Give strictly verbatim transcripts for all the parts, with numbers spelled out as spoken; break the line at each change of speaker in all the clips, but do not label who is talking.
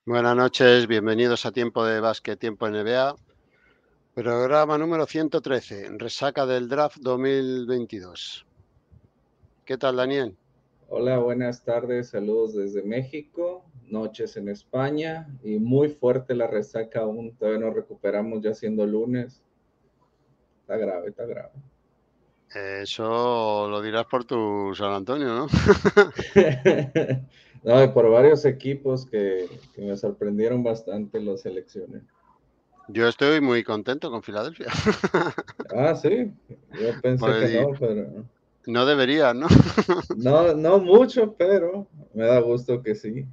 Buenas noches, bienvenidos a Tiempo de Básquet, Tiempo N B A, programa número ciento trece, resaca del draft dos mil veintidós. ¿Qué tal, Daniel?
Hola, buenas tardes, saludos desde México, noches en España y muy fuerte la resaca aún, todavía nos recuperamos ya siendo lunes, está grave, está grave.
Eso lo dirás por tu San Antonio, ¿no?
No, y por varios equipos que, que me sorprendieron bastante las elecciones.
Yo estoy muy contento con Filadelfia.
Ah, sí, yo pensé
Pues
que
di-
no, pero
no debería, ¿no?
no, no mucho, pero me da gusto que sí.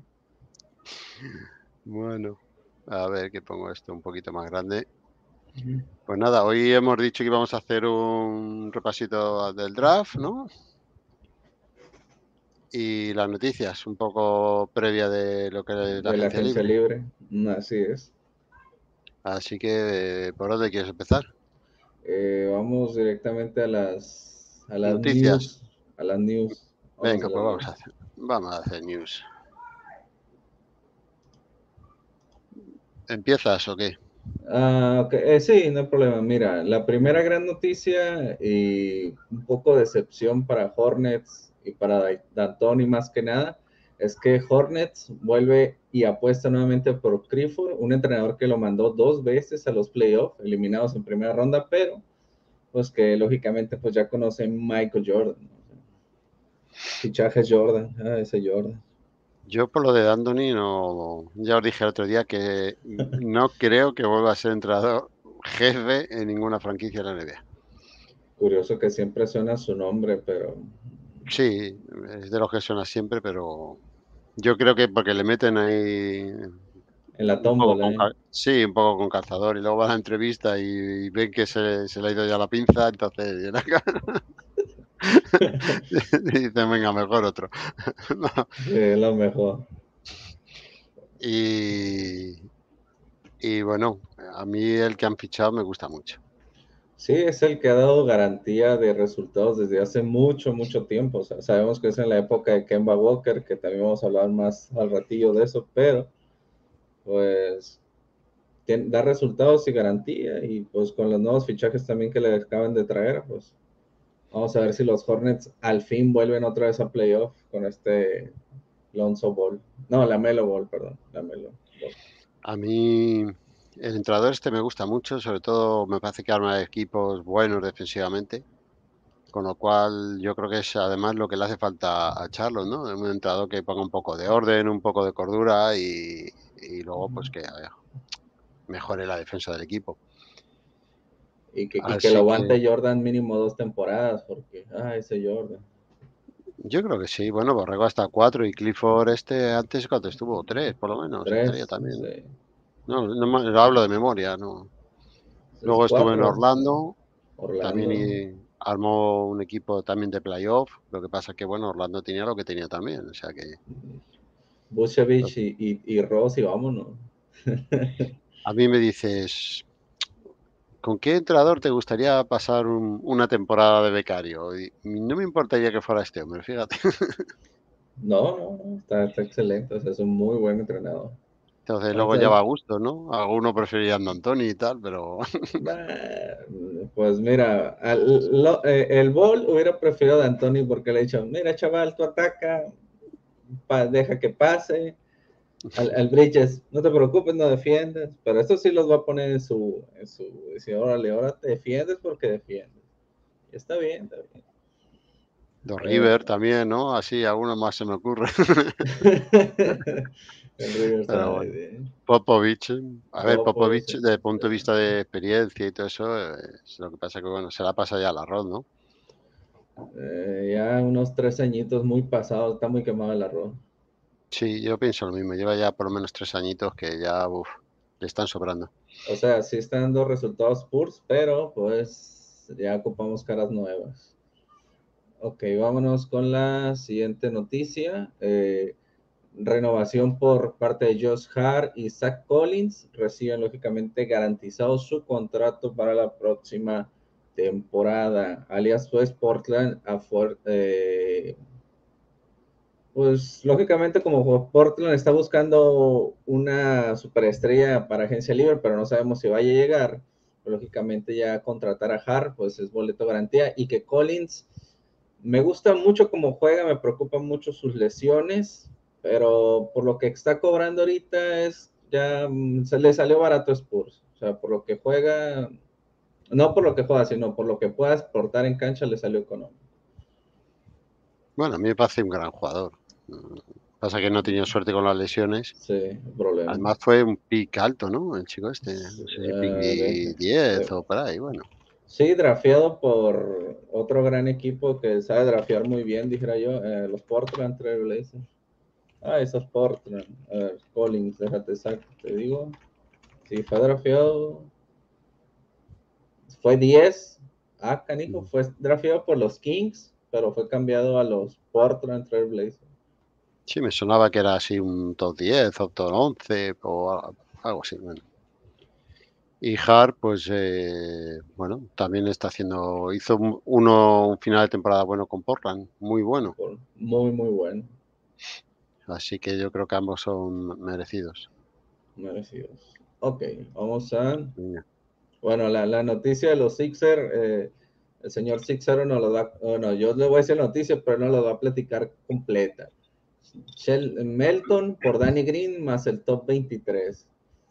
Bueno, a ver que pongo esto un poquito más grande.
Ujú.
Pues nada, hoy hemos dicho que íbamos a hacer un repasito del draft, ¿no? Y las noticias, un poco previa de lo que es la
De la
agencia
agencia
libre.
libre, mm, así es.
Así que, ¿por dónde quieres empezar?
Eh, vamos directamente a las, a las
Noticias.
news, a las news. Vamos a
Venga,
las
pues vamos a
news.
hacer, vamos a hacer news. ¿Empiezas o qué?
Ah, ok, eh, sí, no hay problema. Mira, la primera gran noticia y un poco de decepción para Hornets y para Da- D'Antoni más que nada es que Hornets vuelve y apuesta nuevamente por Clifford, un entrenador que lo mandó dos veces a los playoffs, eliminados en primera ronda, pero pues que lógicamente pues ya conocen Michael Jordan, ¿no? Fichajes Jordan, ah, ese Jordan.
Yo por lo de Andoni no, ya os dije el otro día que no creo que vuelva a ser entrenador jefe en ninguna franquicia de la N B A.
Curioso que siempre suena su nombre, pero
Sí, es de los que suena siempre, pero yo creo que porque le meten ahí
en la
un poco
tómbola,
con
¿eh?
cal sí, un poco con calzador y luego va a la entrevista y y ven que se se le ha ido ya la pinza, entonces viene acá y dicen: "Venga, mejor otro". No,
Sí, es lo mejor.
y y bueno, a mí el que han fichado me gusta mucho.
Sí, es el que ha dado garantía de resultados desde hace mucho, mucho tiempo. O sea, sabemos que es en la época de Kemba Walker, que también vamos a hablar más al ratillo de eso, pero pues tien- da resultados y garantía. Y pues con los nuevos fichajes también que le acaban de traer, pues vamos a ver si los Hornets al fin vuelven otra vez a playoff con este Lonzo Ball. No, la Melo Ball, perdón, la Melo Ball.
A mí el entrenador este me gusta mucho, sobre todo me parece que arma equipos buenos defensivamente, con lo cual yo creo que es además lo que le hace falta a Charlos, ¿no? Un entrenador que ponga un poco de orden, un poco de cordura y y luego, pues, que eh, mejore la defensa del equipo.
Y que, y que lo
Así que
aguante Jordan mínimo dos temporadas, porque, ah, ese Jordan.
yo creo que sí. Bueno, Borrego hasta cuatro y Clifford este antes, ¿cuánto estuvo? Tres por lo menos, estaría
Tres,
también.
sí.
No, no me lo hablo de memoria, no.
Sí,
Luego estuvo en
cuatro, sí.
Orlando, también
Orlando.
y armó un equipo también de playoff. Lo que pasa es que, bueno, Orlando tenía lo que tenía también, o sea que
Vucevic y, y, y Ross y vámonos.
a mí me dices: "¿Con qué entrenador te gustaría pasar un una temporada de becario?". Y no me importaría que fuera este hombre, fíjate.
No, no, no, está, está excelente. O sea, es un muy buen entrenador.
Entonces
O
luego ya
sea,
va a gusto, ¿no? Algunos preferirían a D'Antoni y tal, pero
bah, pues mira, al- lo- eh, el Ball hubiera preferido a Anthony porque le he dicho, mira chaval, tú ataca, pa- deja que pase. Al, al Bridges, no te preocupes, no defiendes, pero esto sí los va a poner en su, en su, decir, órale, ahora te defiendes porque defiendes. Y está bien, está bien.
Dos
Eh,
River también, ¿no? Así, alguno más se me ocurre.
el Riverside,
Pero bueno.
bien.
Popovich, eh, a ver,
Popovich,
Popovich desde el
sí.
punto de vista de experiencia y todo eso, eh, es lo que pasa que, bueno, se la pasa ya al arroz, ¿no?
Eh, ya unos tres añitos muy pasados, está muy quemado el arroz.
Sí, yo pienso lo mismo, lleva ya por lo menos tres añitos que ya, uf, le están sobrando.
O sea, sí están dando resultados Spurs, pero pues ya ocupamos caras nuevas. Ok, vámonos con la siguiente noticia. Eh, renovación por parte de Josh Hart y Zach Collins. Reciben lógicamente garantizado su contrato para la próxima temporada. Alias pues Portland a for, eh, Pues lógicamente como Portland está buscando una superestrella para agencia libre, pero no sabemos si vaya a llegar, pues, lógicamente ya contratar a Hart, pues es boleto garantía, y que Collins, me gusta mucho cómo juega, me preocupan mucho sus lesiones, pero por lo que está cobrando ahorita es ya mm, se le salió barato a Spurs, o sea, por lo que juega, no por lo que juega, sino por lo que pueda aportar en cancha le salió económico.
Bueno, a mí me parece un gran jugador. Mm, Pasa que no ha tenido suerte con las lesiones.
Sí, problema.
Además fue un pick alto, ¿no? El chico este.
Sí,
No sé si pick
uh,
die-
de,
diez
de,
o por ahí, bueno.
sí, drafeado por otro gran equipo que sabe drafear muy bien, dijera yo, eh, los Portland Trail Blazers. Ah, esos Portland. A ver, Collins, déjate saco, te digo. Sí, fue drafeado. Fue diez. Ah, canijo,
Mm.
fue drafeado por los Kings, pero fue cambiado a los Portland Trail Blazers.
Sí, me sonaba que era así un top diez o top once o a- algo así, bueno. Y Hart, pues, eh, bueno, también está haciendo, hizo un, uno, un final de temporada bueno con Portland, muy bueno.
Por- muy, muy bueno.
Así que yo creo que ambos son merecidos.
Merecidos. Ok, vamos a.
Venga.
Bueno, la, la noticia de los Sixers, eh, el señor Sixero no lo da, bueno, yo le voy a decir la noticia, pero no lo va a platicar completa. Shell, Melton por Danny Green más el top veintitrés.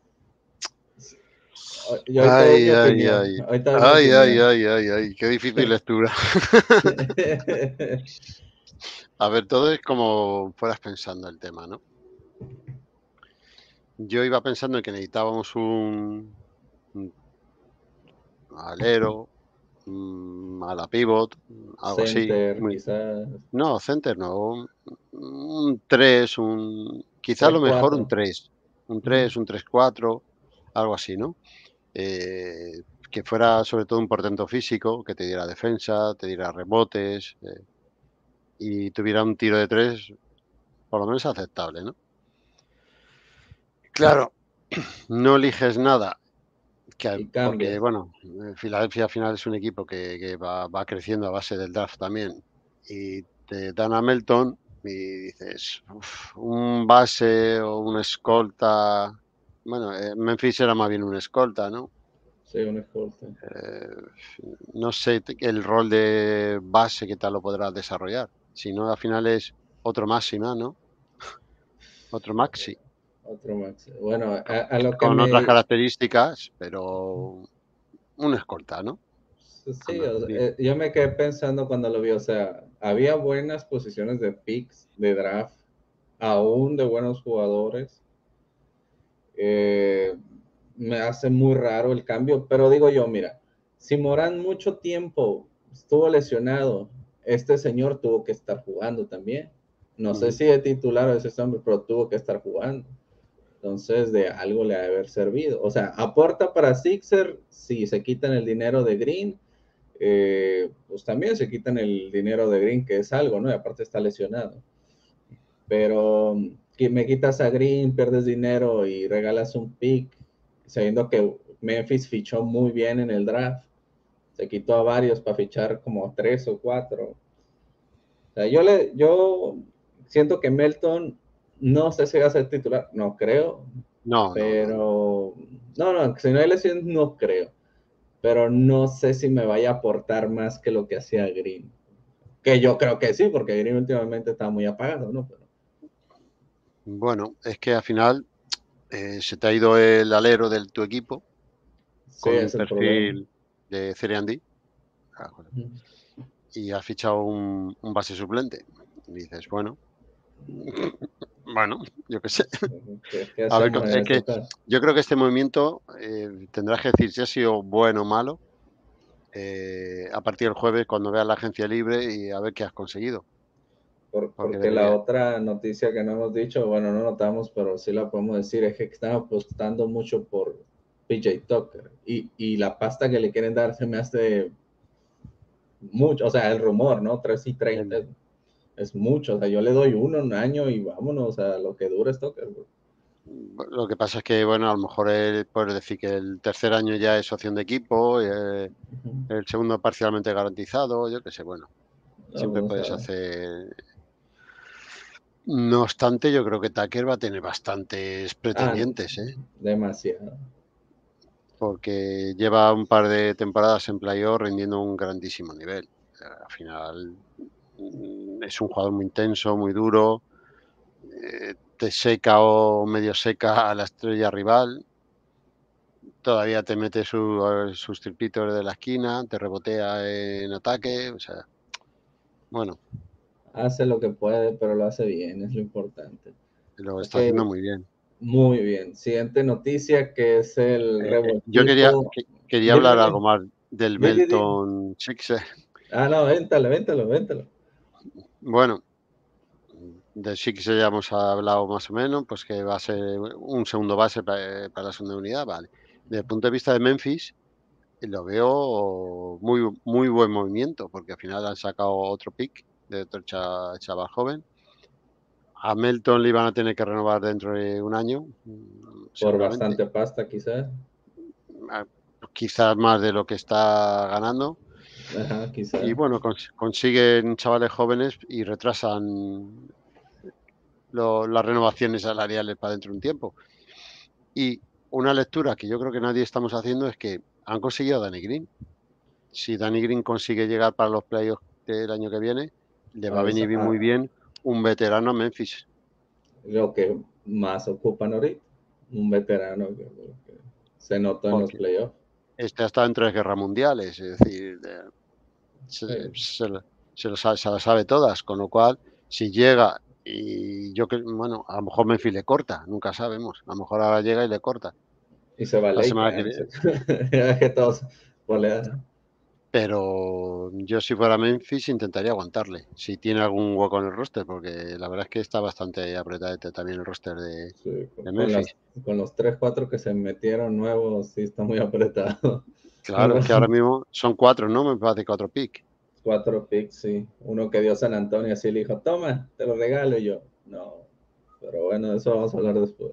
Y ahorita doy mi
Ay, ay,
opinión.
ay.
Ahorita doy mi
Ay, ay,
opinión.
ay, ay, ay. Qué difícil lectura. A ver, todo es como fueras pensando el tema, ¿no? Yo iba pensando en que necesitábamos un, un alero, un ala pivot, algo así.
Center,
Muy,
quizás
no, center no. Un, un tres, un, quizá
tres
lo mejor un
cuatro.
tres. Un tres, un tres cuatro, algo así, ¿no? Eh, que fuera sobre todo un portento físico, que te diera defensa, te diera rebotes eh, y tuviera un tiro de tres por lo menos aceptable, ¿no? Claro, no eliges nada, que,
Y
porque
cambias.
bueno, eh, Filadelfia al final es un equipo que, que va, va creciendo a base del draft también y te dan a Melton y dices, "Uf, un base o un escolta, bueno, eh, Memphis era más bien un escolta, ¿no?
Sí, un escolta.
Eh, no sé te- el rol de base que tal lo podrás desarrollar. Si no, al final es otro máxima, ¿no? Otro maxi,
Otro max. Bueno, a,
co-
a lo que
con otras
me.
características, pero un escolta, ¿no?
Sí,
Anda,
o sea,
bien.
eh, yo me quedé pensando cuando lo vi, o sea, había buenas posiciones de picks, de draft, aún de buenos jugadores. Eh, me hace muy raro el cambio, pero digo yo, mira, si Morán mucho tiempo estuvo lesionado, este señor tuvo que estar jugando también. No sé
Ujú.
si de titular o de ese hombre, pero tuvo que estar jugando. Entonces, de algo le ha de haber servido. O sea, aporta para Sixer si se quitan el dinero de Green, eh, pues también se quitan el dinero de Green, que es algo, ¿no? Y aparte está lesionado. Pero que me quitas a Green, pierdes dinero y regalas un pick, sabiendo que Memphis fichó muy bien en el draft. Se quitó a varios para fichar como tres o cuatro. O sea, yo, le, yo siento que Melton, no sé si va a ser titular, no creo,
No, no, no, no.
pero no, no, si no hay lesiones, no creo. Pero no sé si me vaya a aportar más que lo que hacía Green. Que yo creo que sí, porque Green últimamente está muy apagado, ¿no? Pero,
Bueno, es que al final eh, se te ha ido el alero de tu equipo
sí,
con un
es el problema.
perfil de tres and D ah, joder, y has fichado un, un base suplente. Y dices, bueno, bueno, yo qué sé.
¿Qué, qué
A ver,
hacemos en
es
este
que
caso?
yo creo que este movimiento eh, tendrás que decir si ha sido bueno o malo eh, a partir del jueves cuando veas la agencia libre y a ver qué has conseguido.
Por,
Porque
porque la
debería,
otra noticia que no hemos dicho, bueno, no notamos, pero sí la podemos decir, es que están apostando mucho por P J Tucker. Y, y la pasta que le quieren dar se me hace mucho, o sea, el rumor, ¿no? tres y treinta
el-
es, es mucho, o sea, yo le doy uno, un año y vámonos, o sea, lo que dure es Tucker.
lo que pasa es que, bueno, a lo mejor él puede decir que el tercer año ya es opción de equipo, eh, el segundo parcialmente garantizado, yo qué sé, bueno,
No,
siempre
vamos a
puedes
ver.
hacer. No obstante, yo creo que Tucker va a tener bastantes
Ah, no,
pretendientes, ¿eh?
demasiado.
Porque lleva un par de temporadas en playoff rindiendo un grandísimo nivel. Eh, al final, mm, es un jugador muy intenso, muy duro, eh, te seca o medio seca a la estrella rival, todavía te mete su, eh, sus tripitos de la esquina, te rebotea en ataque, o sea, bueno,
Hace lo que puede, pero lo hace bien, es lo importante.
lo
Ok,
está haciendo muy bien.
muy bien. Siguiente noticia que es el
Eh, eh, yo quería,
revoltijo.
que- quería
Dime,
hablar algo
dime.
más del
Di, di, di.
Melton Sixers.
Ah, no, véntalo, véntalo, véntalo.
Bueno, de Sixers ya hemos hablado más o menos, pues que va a ser un segundo base pa- para la segunda unidad, vale. Desde el punto de vista de Memphis, lo veo muy, muy buen movimiento, porque al final han sacado otro pick de otro cha- chaval joven. A Melton le iban a tener que renovar dentro de un año, mm,
Por
seguramente.
bastante pasta, quizás.
Ah, quizás más de lo que está ganando.
Ajá,
Y
quizás.
bueno, cons- consiguen chavales jóvenes y retrasan lo- las renovaciones salariales para dentro de un tiempo. Y una lectura que yo creo que nadie estamos haciendo es que han conseguido a Danny Green. Si Danny Green consigue llegar para los playoffs del año que viene, le va a
Al-
venir bien- muy
a-
bien un veterano a Memphis.
lo que más ocupan ahorita. Un veterano que, que se notó en los
Porque
playoffs.
este ha estado en tres guerras mundiales, es decir, eh, se,
Sí.
se lo- se lo sabe, se las sabe todas, con lo cual, si llega y yo que, bueno, a lo mejor Memphis le corta, nunca sabemos, a lo mejor ahora llega y le corta
Y se va
la semana que
Lakers.
viene.
Ya que todos por la edad.
Pero yo si fuera Memphis intentaría aguantarle, si tiene algún hueco en el roster, porque la verdad es que está bastante apretadete también el roster de,
Sí, con,
de
con las,
Memphis.
con los tres cuatro que se metieron nuevos, sí está muy apretado.
Claro,
Pero
es que ahora mismo son cuatro, ¿no? Me parece cuatro pick.
cuatro picks, sí. Uno que dio San Antonio, así le dijo, toma, te lo regalo y yo. No. Pero bueno, de eso vamos a hablar después.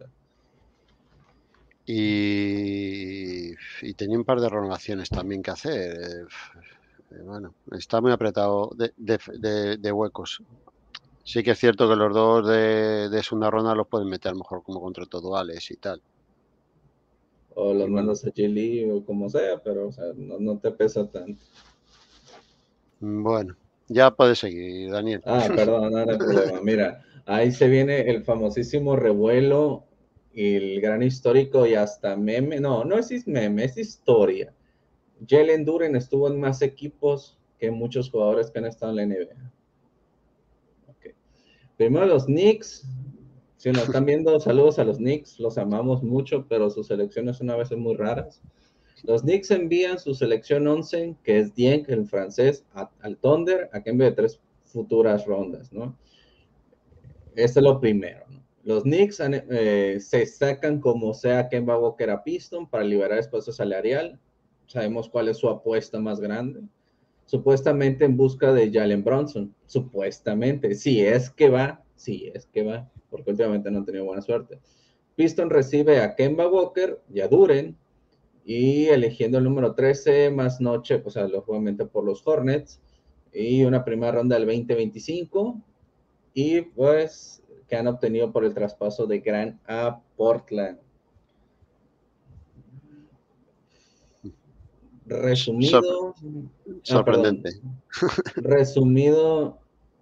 Y, y tenía un par de renovaciones también que hacer. eh, eh, Bueno, está muy apretado de, de- de- de huecos. Sí que es cierto que los dos de, de segunda ronda los pueden meter a lo mejor como contractuales y tal.
O
Y
los
bueno,
mandas a Chile o como sea, pero o sea, no, no te pesa tanto.
bueno, ya puedes seguir, Daniel.
Ah, perdón, no, no hay problema. Mira, ahí se viene el famosísimo revuelo y el gran histórico y hasta meme. No, no es meme, es historia. Jalen Duren estuvo en más equipos que muchos jugadores que han estado en la N B A. Okay. Primero los Knicks. Si nos están viendo, saludos a los Knicks. Los amamos mucho, pero sus selecciones son a veces muy raras. Los Knicks envían su selección once, que es Dieng, el francés, a, al Thunder a cambio de tres futuras rondas, ¿no? Esto es lo primero, ¿no? Los Knicks han, eh, se sacan como sea Kemba Walker a Piston para liberar espacio salarial. Sabemos cuál es su apuesta más grande. Supuestamente en busca de Jalen Bronson. Supuestamente. Si es que va, si es que va, porque últimamente no han tenido buena suerte. Piston recibe a Kemba Walker y a Duren, y eligiendo el número trece más noche, pues obviamente por los Hornets, y una primera ronda del veinte veinticinco, y pues que han obtenido por el traspaso de Grant a Portland.
Sor-
Resumido, ah, perdón,
sorprendente.
resumido,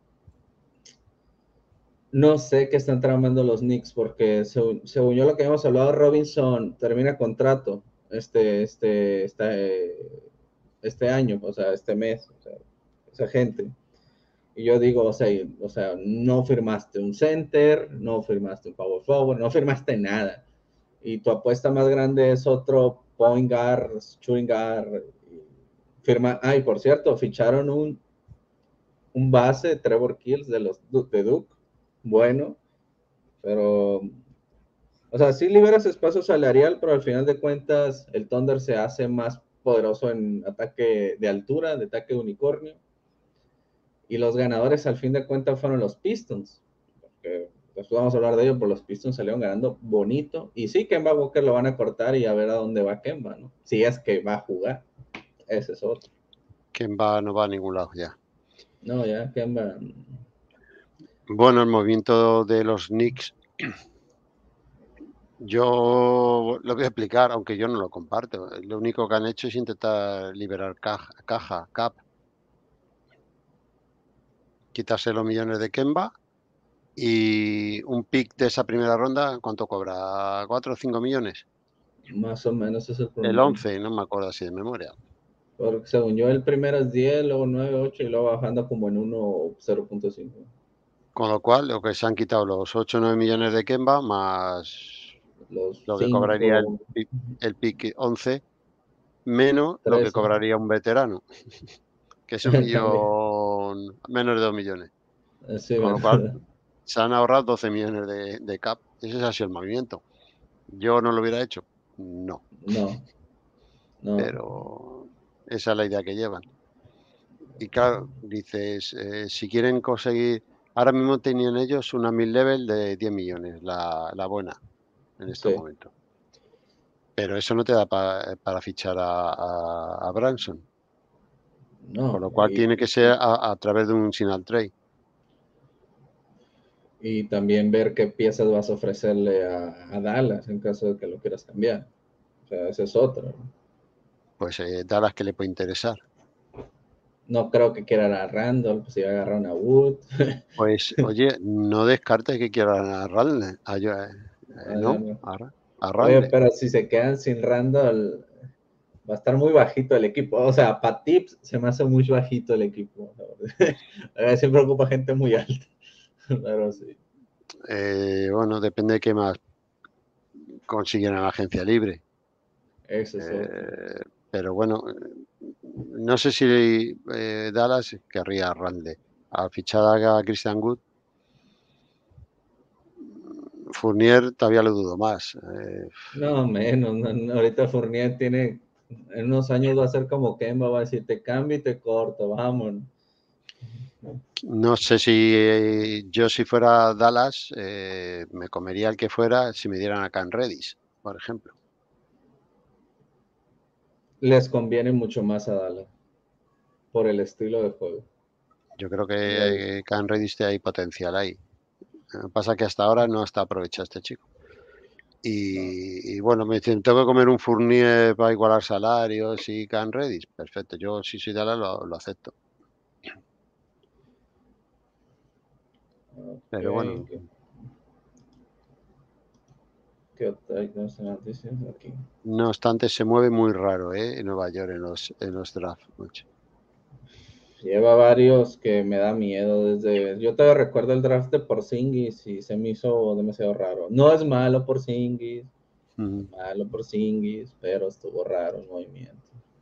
no sé qué están tramando los Knicks, porque según, según yo lo que hemos hablado, Robinson termina contrato este, este, este, este año, o sea, este mes, o sea, esa gente. Y yo digo, o sea, o sea, no firmaste un center, no firmaste un power forward, no firmaste nada. Y tu apuesta más grande es otro point guard, shooting guard. Firma, ay, por cierto, ficharon un, un base, Trevor Kills de los de Duke. Bueno, pero, o sea, sí liberas espacio salarial, pero al final de cuentas el Thunder se hace más poderoso en ataque de altura, de ataque de unicornio. Y los ganadores al fin de cuentas fueron los Pistons. Porque después vamos a hablar de ello, pero los Pistons salieron ganando bonito. Y sí, Kemba Walker lo van a cortar y a ver a dónde va Kemba, ¿no? Si es que va a jugar. Ese es otro.
¿Quién va? No va a ningún lado ya.
No, ya Kemba.
Bueno, el movimiento de los Knicks, yo lo voy a explicar, aunque yo no lo comparto. Lo único que han hecho es intentar liberar caja, caja cap, quitarse los millones de Kemba y un pick de esa primera ronda, ¿cuánto cobra? ¿Cuatro o cinco millones?
Más o menos es el
El
promedio.
once, no me acuerdo así de memoria.
Porque según yo, el primero es diez, luego nueve, ocho y luego bajando como en uno cero punto cinco.
Con lo cual, lo que se han quitado los ocho o nueve millones de Kemba más
Los
lo que cobraría el
cinco,
pick, el pick once, menos lo que
trece.
cobraría un veterano, que es un
También.
millón, menos de dos millones.
Sí,
Con lo cual,
¿verdad?
se han ahorrado doce millones de, de cap. Ese ha sido el movimiento. ¿Yo no lo hubiera hecho? No,
No, no.
pero esa es la idea que llevan. Y claro, dices, eh, si quieren conseguir, ahora mismo tenían ellos una mid-level de diez millones, la, la buena, en estos
Sí,
momentos. Pero eso no te da pa- para fichar a, a, a Branson, con
no.
lo cual
Y,
tiene que ser a, a través de un single trade.
y también ver qué piezas vas a ofrecerle a, a Dallas en caso de que lo quieras cambiar. O sea, ese es otro, ¿no?
Pues eh, Dallas que le puede interesar.
No creo que quiera a Randall, pues si va a agarrar una Wood.
Pues oye, no descartes que quieran a Randle, a, yo- eh, eh, ¿no? A, Ra- a
Oye,
Randle.
pero si se quedan sin Randall, va a estar muy bajito el equipo. O sea, para tips se me hace muy bajito el equipo. A veces siempre ocupa gente muy alta. Pero sí,
Eh, bueno, depende de qué más consiguieran en la agencia libre.
eso es otro.
Eh, pero bueno, eh, no sé si eh, Dallas querría a Randle. Al fichar a Christian Wood, Fournier todavía lo dudo más. Eh,
No, menos. No, no, ahorita Fournier tiene, en unos años va a ser como Kemba, va a decir, te cambio y te corto, vamos.
no sé si eh, yo si fuera Dallas eh, me comería el que fuera si me dieran a Cam Reddish, por ejemplo.
Les conviene mucho más a Dallas por el estilo de juego.
Yo creo
Les-
que Cam Reddish hay potencial ahí. Lo que pasa es que hasta ahora no está aprovechado este chico.
no,
Y, y bueno, me dicen, tengo que comer un Fournier para igualar salarios y Cam Reddish. Perfecto, yo si soy Dallas lo, lo acepto.
ok,
Pero bueno,
¿qué, qué otra no sé, noticias aquí?
no obstante, se mueve muy raro, ¿eh? En Nueva York en los, en los drafts, macho.
Lleva varios que me da miedo desde... Yo todavía recuerdo el draft de Porzingis y se me hizo demasiado raro. No es malo Porzingis, no
Ujú.
es malo Porzingis, pero estuvo raro el movimiento.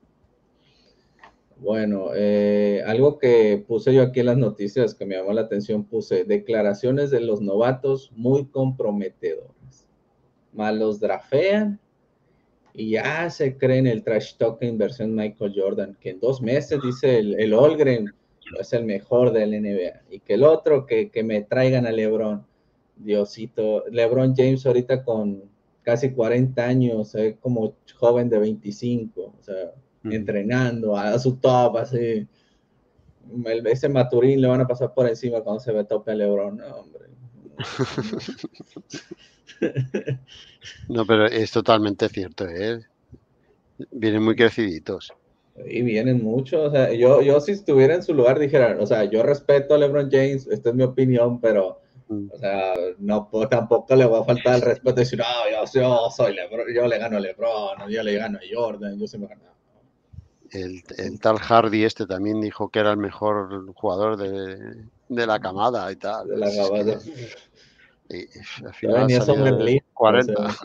Bueno, eh, algo que puse yo aquí en las noticias que me llamó la atención, puse declaraciones de los novatos muy comprometedoras. Malos drafean y ya se creen el trash talk inversión Michael Jordan, que en dos meses dice el, el Holgren es el mejor del N B A y que el otro que, que me traigan a LeBron. Diosito, LeBron James ahorita con casi cuarenta años, eh, como joven de veinticinco, o sea,
Ujú.
entrenando a, a su top, así. El, ese Maturín le van a pasar por encima cuando se ve tope a LeBron, no, hombre.
No, pero es totalmente cierto, ¿eh? Vienen muy creciditos.
Y vienen muchos, o sea, yo, yo si estuviera en su lugar dijera, o sea, yo respeto a LeBron James, esta es mi opinión, pero,
Mm.
o sea, no puedo- tampoco le voy a faltar el respeto y decir, no, yo, yo soy LeBron, yo le gano a LeBron, yo le gano a Jordan, yo soy mejor. No,
El, el tal Hardy este también dijo que era el mejor jugador de, de la camada y tal.
de la
Pues es
gabada.
que y, y al
Ya
final ha
venía
salido
Summer
de
League, o
cuarenta.
sea.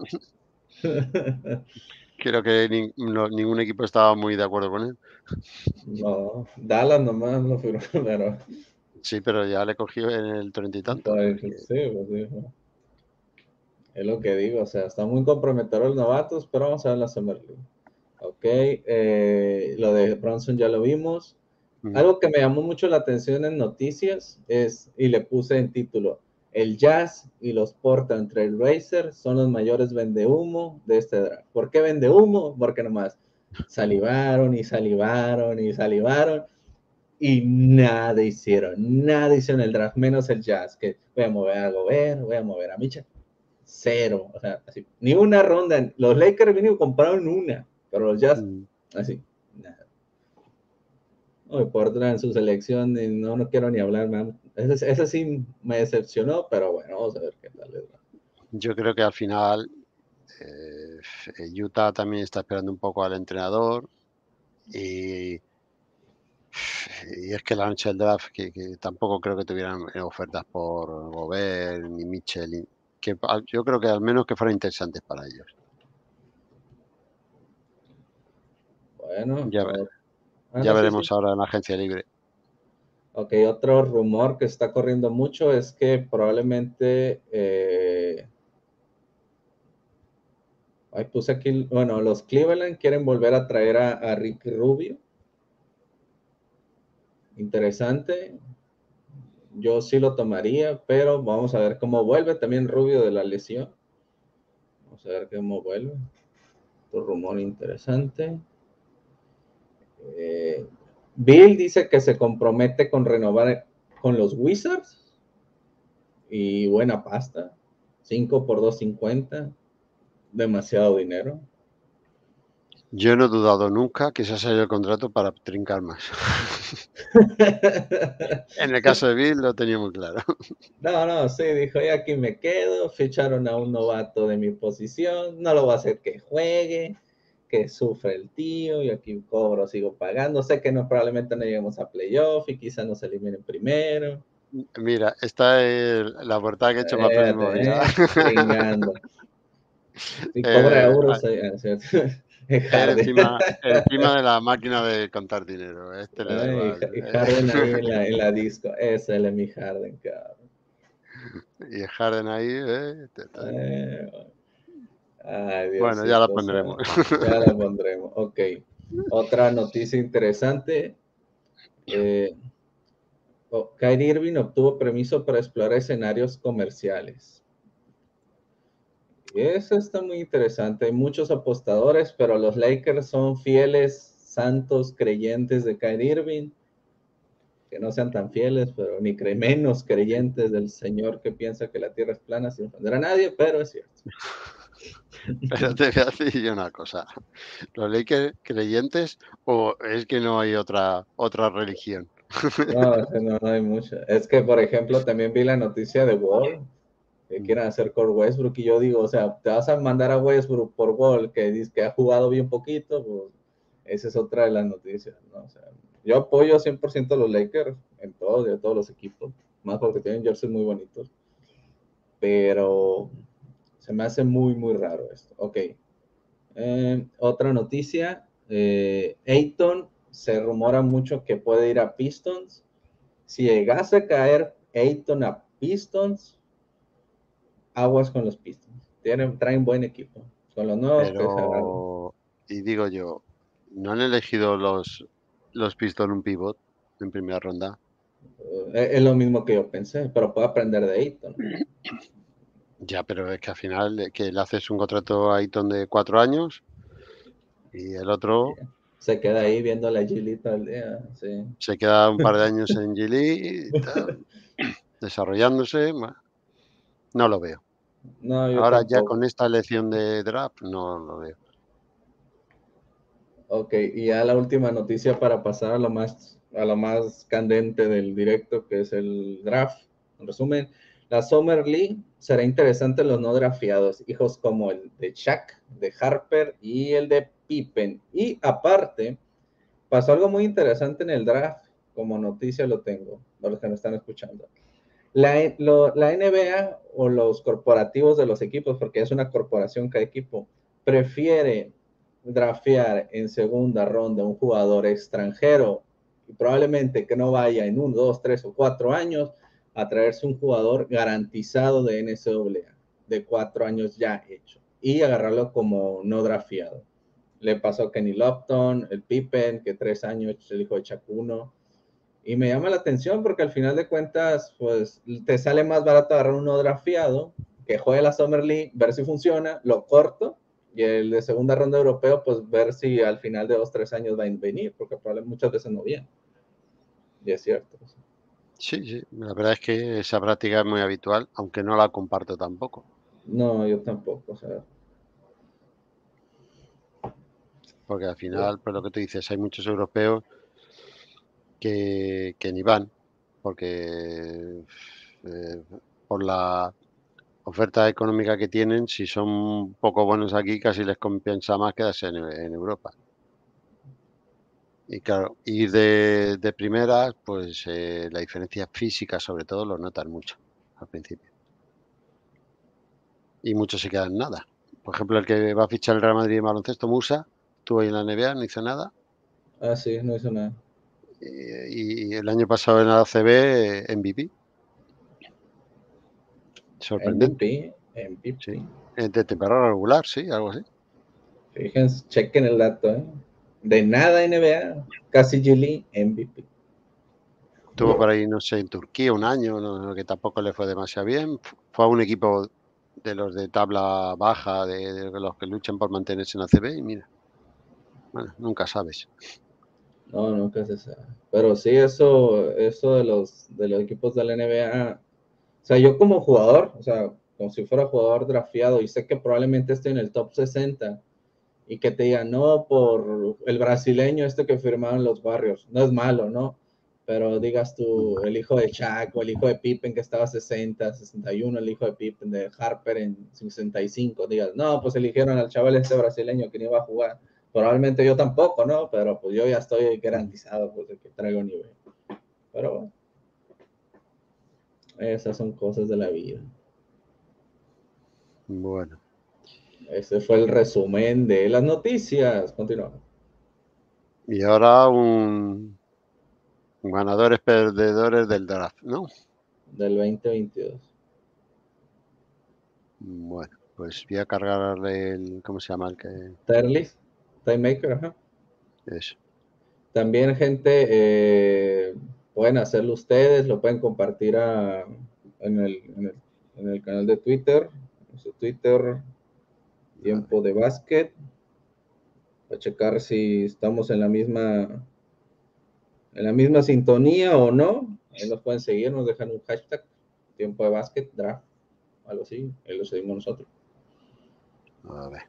Creo que ni- no- ningún equipo estaba muy de acuerdo con él.
No, Dallas nomás lo firmó, pero
Sí, pero ya le cogió en el treinta y tantos.
pues,
Así que,
sí, pues sí, ¿no? Es lo que digo, o sea, está muy comprometedor los novatos, pero vamos a ver la Summer League. Ok, eh, lo de Bronson ya lo vimos.
mm,
Algo que me llamó mucho la atención en noticias es, y le puse en título, el Jazz y los Portland Trail Blazers son los mayores vendehumo de este draft. ¿Por qué vendehumo? Porque nomás salivaron y salivaron y salivaron y nada hicieron, nada hicieron el draft, menos el Jazz, que voy a mover a Gobert, voy a mover a Mitchell, cero, o sea, así, ni una ronda, los Lakers vinieron y compraron una, pero los Jazz,
Mm.
así, nada. Hoy Portland en su selección, no, no quiero ni hablar, man. Ese, ese sí me decepcionó, pero bueno, vamos a ver qué tal les va.
Yo creo que al final eh, Utah también está esperando un poco al entrenador y, y es que la noche del draft, que, que tampoco creo que tuvieran eh, ofertas por Gobert ni Mitchell, y- que pa- yo creo que al menos que fueran interesantes para ellos.
Bueno,
Ya, ve-
o- ah,
ya
no, sí, sí.
veremos ahora en la agencia libre.
Ok, otro rumor que está corriendo mucho es que probablemente, eh, ay, puse aquí, bueno, los Cleveland quieren volver a traer a, a Ricky Rubio. Interesante, yo sí lo tomaría, pero vamos a ver cómo vuelve también Rubio de la lesión. Vamos a ver cómo vuelve. Otro rumor interesante. Eh, Bill dice que se compromete con renovar con los Wizards y buena pasta. cinco por dos cincuenta. Demasiado dinero.
Yo no he dudado nunca que se ha salido el contrato para trincar más. En el caso de Bill lo tenía muy claro.
No, no, sí, dijo, y aquí me quedo, ficharon a un novato de mi posición, no lo va a hacer que juegue, que sufre el tío, y aquí cobro, sigo pagando, sé que no, probablemente no lleguemos a playoff y quizás nos eliminen primero.
Mira, esta es la portada que he hecho para el próximo día.
Fíjate, ¿eh? Tringando. Y cobra
Eh,
euros, eh, ah, ¿cierto? Es Harden.
encima, encima de la máquina de contar dinero. Este le da
Ay,
igual.
y Harden ahí en la, en la disco, ese es mi Harden, cabrón.
Y el Harden ahí, eh, te- te-
Eh, Ay,
bueno, ya la
Diosito
pondremos.
santo. Ya la pondremos. Ok. Otra noticia interesante. Eh, oh, Kyrie Irving obtuvo permiso para explorar escenarios comerciales. Eso está muy interesante. Hay muchos apostadores, pero los Lakers son fieles, santos, creyentes de Kyrie Irving. Que no sean tan fieles, pero ni cre menos creyentes del Señor que piensa que la tierra es plana sin ofender a nadie, pero es cierto.
Pero te voy a decir yo una cosa. ¿Los Lakers creyentes o es que no hay otra, otra religión?
No, no, no hay mucho. Es que, por ejemplo, también vi la noticia de Wall, que quieren hacer con Westbrook, y yo digo, o sea, te vas a mandar a Westbrook por Wall, que dice que ha jugado bien poquito, pues esa es otra de las noticias, ¿no? O sea, yo apoyo cien por ciento a los Lakers en todos, de todos los equipos, más porque tienen jerseys muy bonitos, pero se me hace muy, muy raro esto. Ok. Eh, otra noticia, eh, Ayton se rumora mucho que puede ir a Pistons. Si llegase a caer Ayton a Pistons, aguas con los Pistons. Tienen, traen buen equipo. Con los nuevos que se agarran.
Pero, y digo yo, ¿no han elegido los, los Pistons un pivot en primera ronda?
Uh, es lo mismo que yo pensé, pero puedo aprender de Ayton.
Ya, pero es que al final eh, que le haces un contrato a Ayton de cuatro años y el otro
Se queda ahí viendo la Gilita al día. Sí.
se queda un par de años en G League y tal, desarrollándose. Bueno, no lo veo.
No, yo
Ahora ya
tampoco.
con esta elección de draft no lo veo.
Ok, y ya la última noticia para pasar a lo más, a lo más candente del directo, que es el draft. En resumen, la Summer League será interesante en los no drafteados, hijos como el de Shaq, de Harper y el de Pippen. Y aparte, pasó algo muy interesante en el draft, como noticia lo tengo, para los que me están escuchando. La, lo, la N B A o los corporativos de los equipos, porque es una corporación cada equipo, prefiere draftear en segunda ronda un jugador extranjero y probablemente que no vaya en uno, dos, tres o cuatro años a traerse un jugador garantizado de N C A A, de cuatro años ya hecho, y agarrarlo como no drafteado. Le pasó a Kenny Lofton, el Pippen, que tres años el hijo de Chacuno. Y me llama la atención porque al final de cuentas, pues te sale más barato agarrar uno drafteado que juegue la Summer League, ver si funciona, lo corto, y el de segunda ronda europeo, pues ver si al final de dos, tres años va a venir, porque probablemente muchas veces no viene. y es cierto.
Sí, sí, la verdad es que esa práctica es muy habitual, aunque no la comparto tampoco,
No, yo tampoco, o sea,
porque al
yo-
final, pues lo que tú dices, hay muchos europeos que, que ni van, porque eh, por la oferta económica que tienen, si son poco buenos aquí, casi les compensa más quedarse en, en Europa. Y claro, ir de, de primeras, pues eh, la diferencia física sobre todo lo notan mucho al principio. Y muchos se quedan en nada. Por ejemplo, el que va a fichar el Real Madrid en baloncesto, Musa, estuvo ahí en la N B A, no hizo nada.
ah, sí, no hizo nada.
Y, y el año pasado en la A C B, eh, M V P. Sorprendente,
M V P,
sí.
M V P.
Eh, De temporada regular, sí, algo así.
Fíjense, chequen el dato, ¿eh? De nada N B A, casi G League, M V P.
Estuvo por ahí, no sé, en Turquía un año, no, no, que tampoco le fue demasiado bien. Fu- Fue a un equipo de los de tabla baja, de, de los que luchan por mantenerse en la A C B, y mira, bueno, nunca sabes.
No, nunca se sabe. Pero sí, eso, eso de los, de los equipos de la N B A, o sea, yo como jugador, o sea, como si fuera jugador drafteado y sé que probablemente esté en el top sesenta y que te digan, no, por el brasileño este que firmaron los Warriors, no es malo, ¿no? Pero digas tú, el hijo de Shaq o el hijo de Pippen que estaba sesenta, sesenta y uno, el hijo de Pippen de Harper en sesenta y cinco, digas, no, pues eligieron al chaval este brasileño que no iba a jugar. Probablemente yo tampoco, ¿no? Pero pues yo ya estoy garantizado pues, de que traigo nivel. Pero bueno, esas son cosas de la vida.
Bueno,
Ese fue el resumen de las noticias. Continuamos.
y ahora un ganadores perdedores del draft, ¿no?
Del veinte veintidós.
Bueno, pues voy a cargarle el, ¿cómo se llama? El que,
Tyrese, Time Maker, ajá.
eso.
También, gente, eh, pueden hacerlo ustedes, lo pueden compartir a, en, el, en, el, en, el, canal de Twitter, en su Twitter,
A ver,
tiempo de básquet, para checar si estamos en la misma en la misma sintonía o no. Ahí nos pueden seguir, nos dejan un hashtag, tiempo de básquet, draft, algo así, ahí lo seguimos nosotros.
a ver.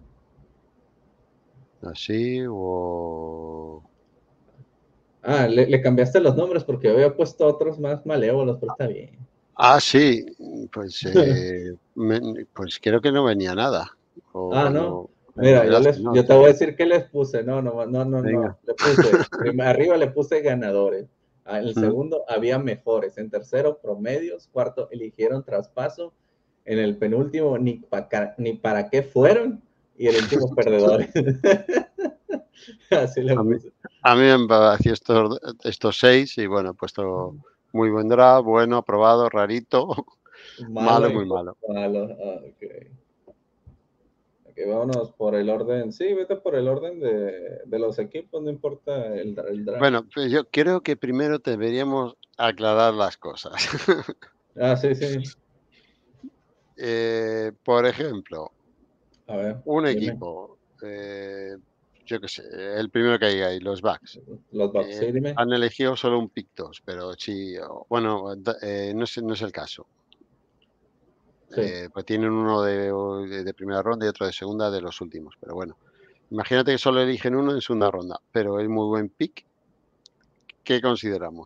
Así o...
Ah, le, le cambiaste los nombres porque había puesto otros más malévolos, pero está bien.
Ah, sí, pues, eh, me- pues creo que no venía nada. O
Ah, no.
no, en
Mira,
el
yo
enlace,
les,
no,
yo te
sí.
voy a decir qué les puse. No, no, no, no,
Venga.
no. Le puse, prim- arriba le puse ganadores. Ah, en el
Mm,
segundo había mejores. En tercero, promedios. Cuarto, eligieron traspaso. En el penúltimo, ni, pa ca- ni para qué fueron. Y el último, perdedores. Así le
A mí,
puse.
a mí me pareció estos, estos seis y bueno, he puesto muy buen draft, bueno, aprobado, rarito,
Malo
malo y
y
muy
muy
malo.
malo. Ah, ok. Ok, vámonos por el orden. Sí, vete por el orden de, de los equipos, no importa el, el draft.
Bueno, pues yo creo que primero deberíamos aclarar las cosas.
Ah, sí, sí.
Eh, por ejemplo,
A ver,
un
dime.
equipo, eh, yo qué sé, el primero que hay ahí, los Bucks,
Los Bucks,
que
sí, dime.
han elegido solo un pick dos, pero sí, o- bueno, da- eh, no es, no es el caso.
Sí.
Eh, pues tienen uno de, de- de primera ronda y otro de segunda de los últimos, pero bueno, imagínate que solo eligen uno en segunda ronda, pero es muy buen pick. ¿Qué consideramos?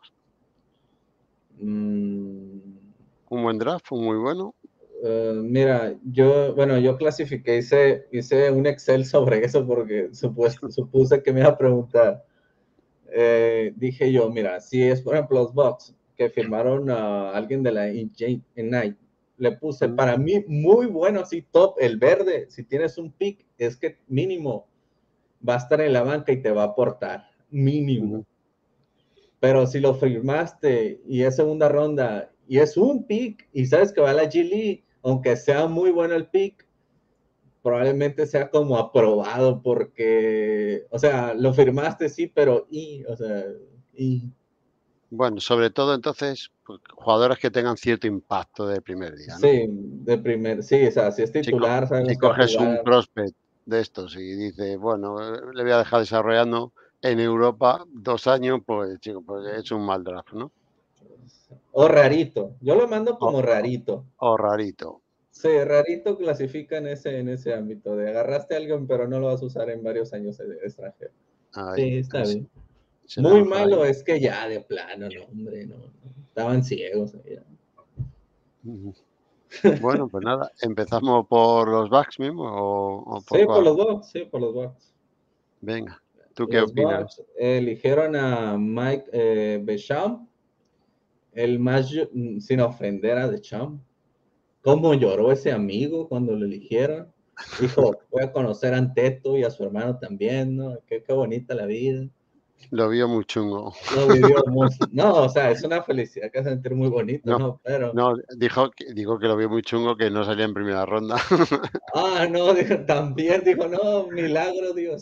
Mm,
¿Un buen draft? ¿Un muy bueno?
eh, mira, yo, bueno, yo clasifiqué, hice, hice un Excel sobre eso porque supus- supuse que me iba a preguntar. Eh, dije yo, mira, si es por ejemplo los Bucks que firmaron a alguien de la Ignite, le puse
Mm,
para mí muy bueno, así top, el verde, si tienes un pick, es que mínimo va a estar en la banca y te va a aportar, mínimo.
ujú.
Pero si lo firmaste y es segunda ronda y es un pick y sabes que va a la G League, aunque sea muy bueno el pick, probablemente sea como aprobado porque, o sea, lo firmaste sí, pero y, o sea, y
Bueno, sobre todo entonces, pues, jugadores que tengan cierto impacto de primer día, ¿no?
sí, de primer, sí, o sea, si es
Si, co-
titular,
si
sabemos que va a
coges un
jugar.
prospect de estos y dices, bueno, eh, le voy a dejar desarrollando, en Europa dos años, pues, chico, pues es un mal draft, ¿no?
O rarito. Yo lo mando
O,
como rarito.
o rarito.
Sí, rarito clasifica en ese, en ese ámbito de agarraste a alguien, pero no lo vas a usar en varios años de extranjero.
Ahí,
Sí, está
es-
bien.
será
Muy
mejor
malo
ahí.
es que ya de plano, no, hombre, no, no. Estaban ciegos. Ya.
Ujú. Bueno, pues nada, ¿empezamos por los Bucks mismo o, o por
Sí, por
cuál?
los Bucks, sí, por los Bucks.
Venga, ¿tú qué
Los
opinas?
Bucks eligieron a Mike eh, Becham, el más, mm, sin ofender a Deschamps. ¿Cómo lloró ese amigo cuando lo eligieron? Dijo, voy a conocer a Anteto y a su hermano también, ¿no? Qué, qué bonita la vida.
Lo vio muy chungo.
Lo vivió mucho. No, o sea, es una felicidad que hace sentir muy bonito,
No,
¿no? Pero,
no, dijo que, digo que lo vio muy chungo que no salía en primera ronda.
ah, no, dijo, también dijo, no, milagro, Dios.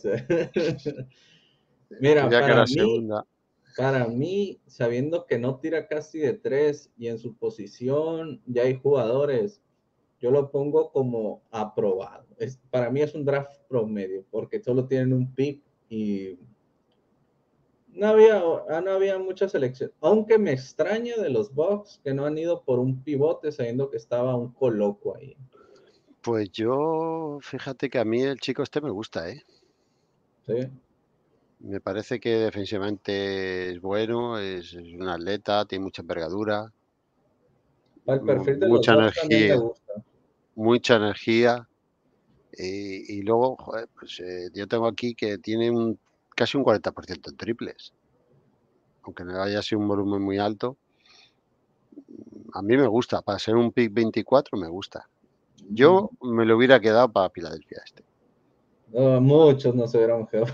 Mira,
Quería que
para
era
mí,
segunda.
para mí, sabiendo que no tira casi de tres y en su posición ya hay jugadores, yo lo pongo como aprobado. Es, para mí es un draft promedio, porque solo tienen un pick y no había, ah, no había mucha selección. Aunque me extraña de los Bucks que no han ido por un pivote sabiendo que estaba un coloco ahí.
Pues yo, fíjate que a mí el chico este me gusta, ¿eh?
¿Sí?
Me parece que defensivamente es bueno, es, es un atleta, tiene mucha envergadura,
Para el
mu-
perfil de los
mucha
Bucks también me
energía,
gusta.
mucha energía. Y, y luego, joder, pues eh, yo tengo aquí que tiene un, casi un cuarenta por ciento en triples, aunque no haya sido un volumen muy alto. A mí me gusta, para ser un pick veinticuatro me gusta. Yo me lo hubiera quedado para Filadelfia este.
No, muchos no se hubieran quedado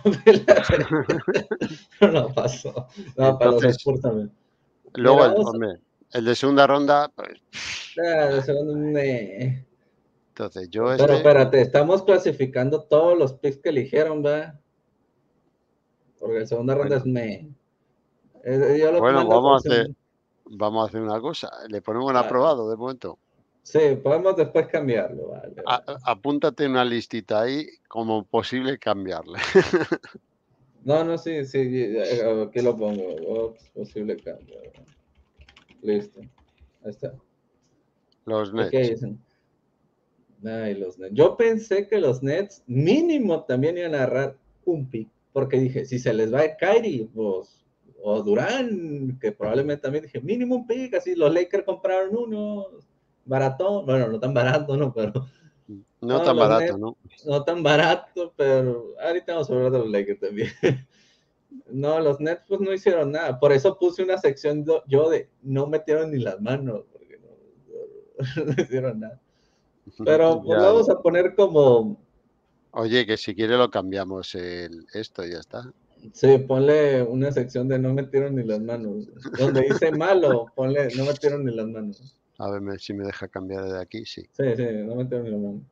pero no pasó. No, para los
Entonces,
Spurs también.
luego
Mira,
el,
vamos
hombre, el de segunda ronda, pues,
a,
nah.
de segundo, me-
Entonces yo
pero
este,
espérate, estamos clasificando todos los picks que eligieron, ¿verdad? Porque la segunda ronda es
bueno,
me. Eh, yo lo
bueno,
mando
vamos
como
a
si,
hacer, vamos a hacer una cosa. Le ponemos un
vale.
aprobado de momento.
Sí, podemos después cambiarlo, vale,
A-
vale.
apúntate una listita ahí como posible cambiarle.
No, no, sí, sí, eh, aquí lo pongo. Ops, posible cambio. Listo. Ahí está.
Los
¿Y qué
Nets.
dicen? Ay, los Nets. Yo pensé que los Nets mínimo también iban a agarrar un pick, porque dije, si se les va a Kyrie, pues, o Durán, que probablemente también dije, mínimo un pick, así los Lakers compraron uno, baratón, bueno, no tan barato, ¿no? Pero,
No
no,
tan
los
barato,
Nets,
¿no?
no tan barato, pero ahorita vamos a hablar de los Lakers también. No, los Nets pues no hicieron nada, por eso puse una sección yo de, no metieron ni las manos, porque no, no, no hicieron nada. Pero pues lo
Ya, ya.
vamos a poner como,
Oye, que si quiere lo cambiamos el, esto y ya está.
sí, ponle una sección de no metieron ni las manos. Donde dice malo, ponle no metieron ni las manos.
A ver me- si me deja cambiar de aquí, sí.
Sí, sí, no metieron ni las manos.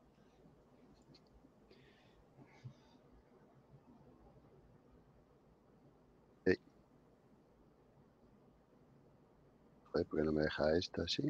Sí. Joder, ¿por qué no me deja esto así?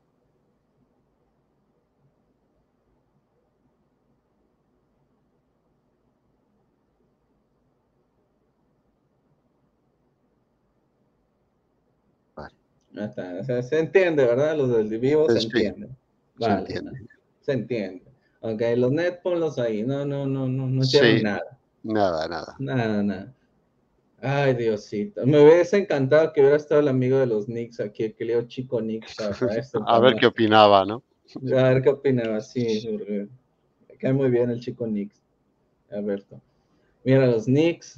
Vale.
Ya está. O sea, se entiende, ¿verdad? Los del vivo
Eh,
se
Sí,
entiende.
se
Vale,
entiende.
vale. Se entiende. Ok, los net ponlos ahí. No, no, no, no, no hicieron
Sí,
nada.
nada, nada.
Nada, nada. Ay, Diosito. Me hubiese encantado que hubiera estado el amigo de los Knicks aquí, que leo Chico Knicks para, para esto,
A
para
ver qué
más.
opinaba, ¿no?
A ver qué opinaba, sí, porque me cae muy bien el Chico Knicks, Alberto. Mira, los Knicks,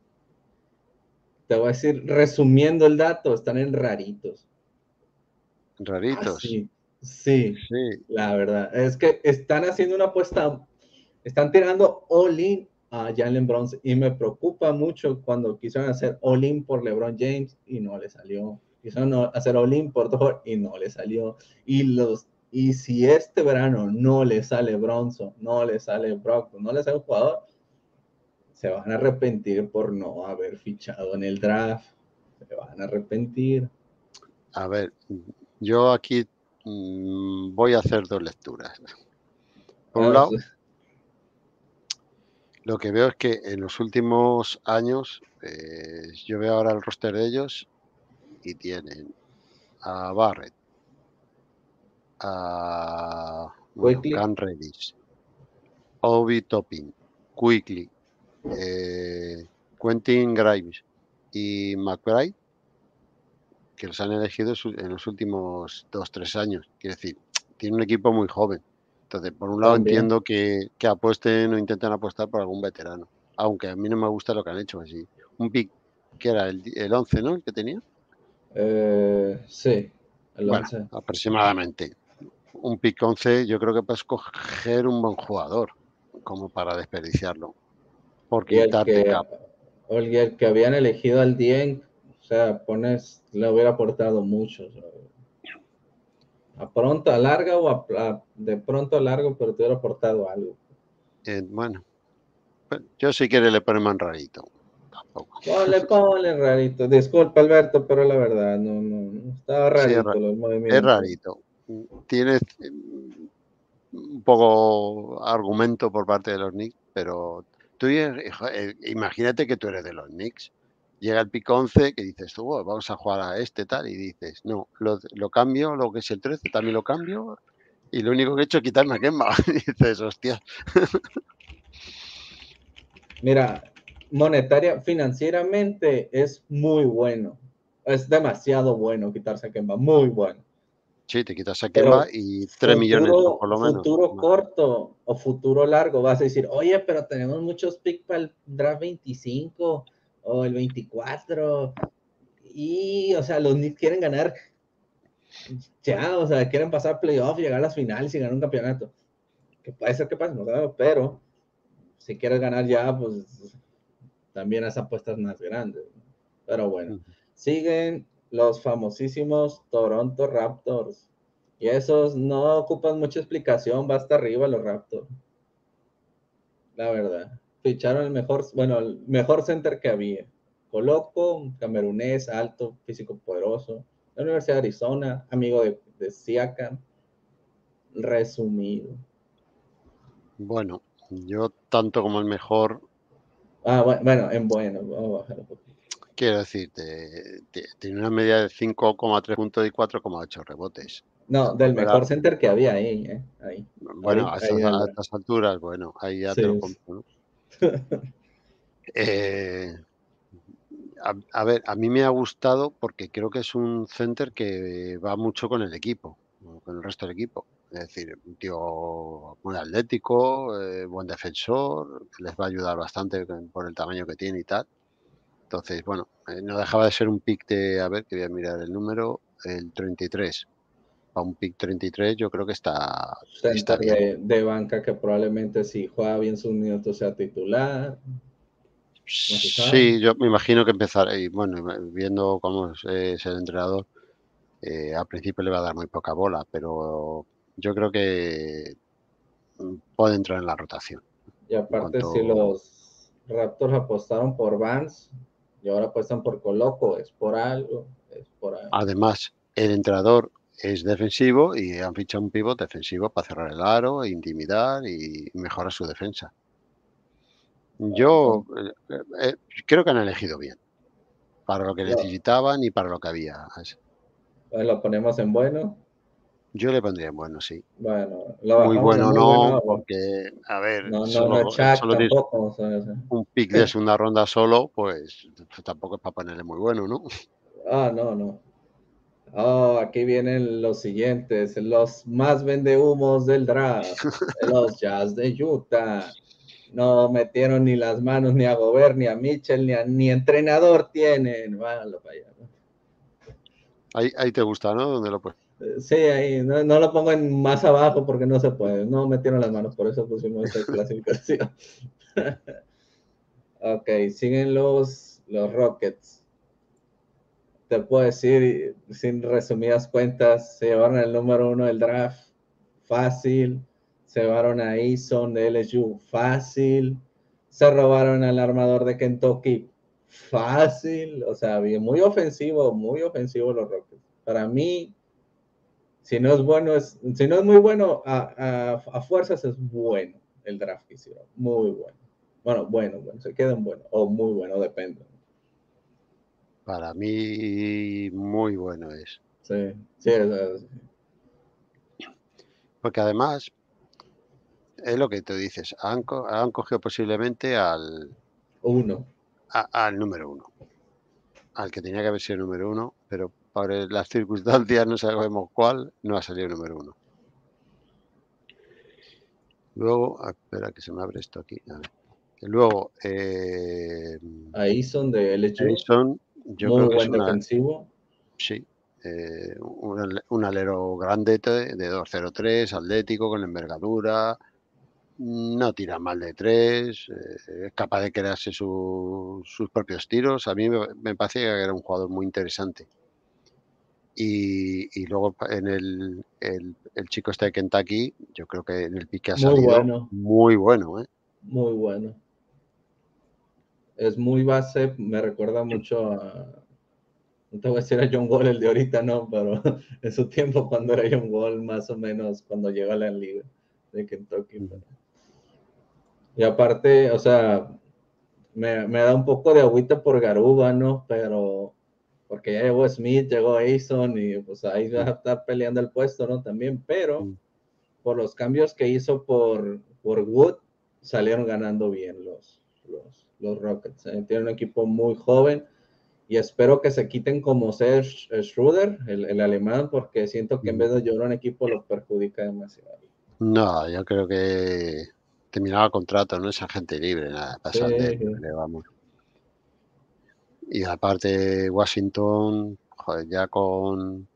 te voy a decir, resumiendo el dato, están en raritos. Ah,
Raritos.
sí, sí,
Sí,
la verdad. Es que están haciendo una apuesta, están tirando all-in a Jalen Brunson y me preocupa mucho cuando quisieron hacer all-in por LeBron James y no le salió. Quisieron hacer all-in por Thor y no le salió. Y los y si este verano no le sale Bronson, no le sale Brockton, no le sale un jugador, se van a arrepentir por no haber fichado en el draft. Se van a arrepentir.
a ver, yo aquí mm, voy a hacer dos lecturas. Por un
Ah,
lado, lo que veo es que en los últimos años Pues yo veo ahora el roster de ellos y tienen a Barrett, a bueno,
Quickly
Cam Reddish, Obi Toppin, Quickly, eh, Quentin Grimes y McBride, que los han elegido su- en los últimos dos, tres años. Quiero decir, tiene un equipo muy joven. Entonces, por un lado
también.
entiendo que, que apuesten o intenten apostar por algún veterano. Aunque a mí no me gusta lo que han hecho así. Un pick que era el, di- el once, ¿no? El que tenía.
Eh, sí, el
Bueno,
once.
aproximadamente. Un pick once, yo creo que puedes coger un buen jugador como para desperdiciarlo. Por
Y el
quitarte
que,
cap.
o el, el que habían elegido al Dien, o sea, pones, le hubiera aportado mucho. O sea, a pronto, a larga o a, a- de pronto a largo, pero te hubiera aportado algo.
Eh, bueno, pues, yo si quiere le ponemos en rarito. Tampoco.
Ponle, ponle rarito. Disculpa, Alberto, pero la verdad, no, no, no estaba
Sí, es, ra-
rarito los
es
movimientos.
rarito. Tienes mm, un poco argumento por parte de los Knicks, pero tú eres- hijo, eh, imagínate que tú eres de los Knicks. Llega el pick once que dices tú, "Bueno, vamos a jugar a este tal", y dices, no, lo, lo cambio, lo que es el trece también lo cambio, y lo único que he hecho es quitarme a Kemba. Y dices, hostia.
Mira, monetaria, financieramente es muy bueno. Es demasiado bueno quitarse a Kemba, muy bueno.
Sí, te quitas a Kemba
Pero
y tres millones o
futuro,
por lo menos.
futuro
Más.
corto o futuro largo, vas a decir, oye, pero tenemos muchos picks para el draft veinticinco o el veinticuatro. Y, o sea, los Knicks quieren ganar ya, o sea, quieren pasar playoff, llegar a las finales y ganar un campeonato. Que puede ser que pase, no sabemos, pero si quieres ganar ya, pues también haz apuestas más grandes. Pero bueno,
Ujú.
siguen los famosísimos Toronto Raptors. Y esos no ocupan mucha explicación, va hasta arriba los Raptors, la verdad. Ficharon el mejor, bueno, el mejor center que había. Coloco, un camerunés, alto, físico poderoso, de la Universidad de Arizona, amigo de, de Siakam, resumido.
Bueno, yo tanto como el mejor,
Ah, bueno, bueno, en bueno, vamos a bajar un poquito.
quiero decir, te- te- tiene una media de cinco coma tres puntos y cuatro coma ocho rebotes.
No, del
Tampoco era,
mejor center que había ahí, ¿eh? Ahí.
bueno, a
Ahorita, ahí
estas,
en el
a
draft.
estas alturas, bueno, ahí ya te lo
Sí.
compro, ¿no? Eh, a, a ver, a mí me ha gustado porque creo que es un center que va mucho con el equipo, ¿no? Con el resto del equipo. Es decir, un tío muy atlético, eh, buen defensor, que les va a ayudar bastante con- por el tamaño que tiene y tal. Entonces, bueno, eh, no dejaba de ser un pick de, a ver, que voy a mirar el número, el treinta y tres. Para un pick treinta y tres yo creo que está, está
Center
bien.
de, de banca que probablemente si juega bien sus minutos sea titular, no se sabe.
Sí, yo me imagino que empezar, y bueno, viendo cómo es, es el entrenador, eh, al principio le va a dar muy poca bola, pero yo creo que mm, puede entrar en la rotación.
Y
En
aparte, si
cuanto,
los Raptors apostaron por Vance y ahora apuestan por Coloco, es por algo, es por algo.
además, el entrenador es defensivo y han fichado un pívot defensivo para cerrar el aro, e intimidar y mejorar su defensa. Yo eh, eh, creo que han elegido bien, para lo que
Lo,
necesitaban y para lo que había.
lo ponemos en bueno.
Yo le pondría en bueno, sí.
Bueno, lo
Muy
bajamos en
bueno
muy bueno.
no,
Agua.
porque, a ver,
No, no, no es
solo,
Shaq
solo tienes
tampoco. O sea, o sea.
un pick de segunda ronda solo, pues tampoco es para ponerle muy bueno, ¿no?
Ah, no, no. Oh, aquí vienen los siguientes, los más vendehumos del draft, los Jazz de Utah. No metieron ni las manos ni a Gobert, ni a Mitchell, ni a ni entrenador tienen. Váyanlo para allá.
Ahí, ahí te gusta, ¿no? Donde lo pues.
Eh, Sí, ahí, no, no lo pongo en más abajo porque no se puede. No metieron las manos, por eso pusimos esta clasificación. Ok, siguen los, los Rockets. Te puedo decir, sin resumidas cuentas, se llevaron el número uno del draft, fácil. Se llevaron a Eason de L S U, fácil. Se robaron al armador de Kentucky, fácil. O sea, bien, muy ofensivo, muy ofensivo los Rockets. Para mí, si no es bueno, es, si no es muy bueno, a, a, a fuerzas es bueno el draft que hicieron. Muy bueno. Bueno, bueno, bueno, se quedan bueno, o muy bueno, depende.
Para mí, muy bueno es.
Sí, sí, o sea,
Porque además, es lo que tú dices, han co han cogido posiblemente al
uno.
a al número uno, al que tenía que haber sido el número uno, pero por el las circunstancias, no sabemos cuál, no ha salido el número uno. Luego, ah, espera que se me abre esto aquí, a ver. Y luego, em,
A Eason de L S U,
Edison, yo creo
muy
que es
buen
una
defensivo.
sí, eh, un ale un alero grandete de dos cero tres, atlético, con envergadura, no tira mal de tres, eh, es capaz de crearse su sus propios tiros. A mí me me parecía que era un jugador muy interesante. Y y luego pa en el el el chico este de Kentucky, yo creo que en el pick que ha
Muy
salido,
bueno,
muy bueno, ¿eh?
muy bueno. Es muy base, me recuerda mucho a, no te voy a decir a John Wall el de ahorita, no, pero en su tiempo cuando era John Wall, más o menos, cuando llegó a la liga de Kentucky.
Ujú.
Pero. Y aparte, o sea, me, me da un poco de agüita por Garuba, ¿no? Pero, porque ya llegó Smith, llegó Eason y pues ahí va a
Mm,
estar peleando el puesto, ¿no? También, pero
mm,
por los cambios que hizo por, por Wood, salieron ganando bien los, los, los Rockets. ¿Eh? Tienen un equipo muy joven y espero que se quiten como ser Schroeder, el, el alemán, porque siento que en
ujú.
vez de ayudar a un equipo lo perjudica demasiado.
No, yo creo que terminaba contrato, no es agente libre, nada,
Sí,
pasan de él, yo creo, vamos. Y aparte Washington, joder, ya con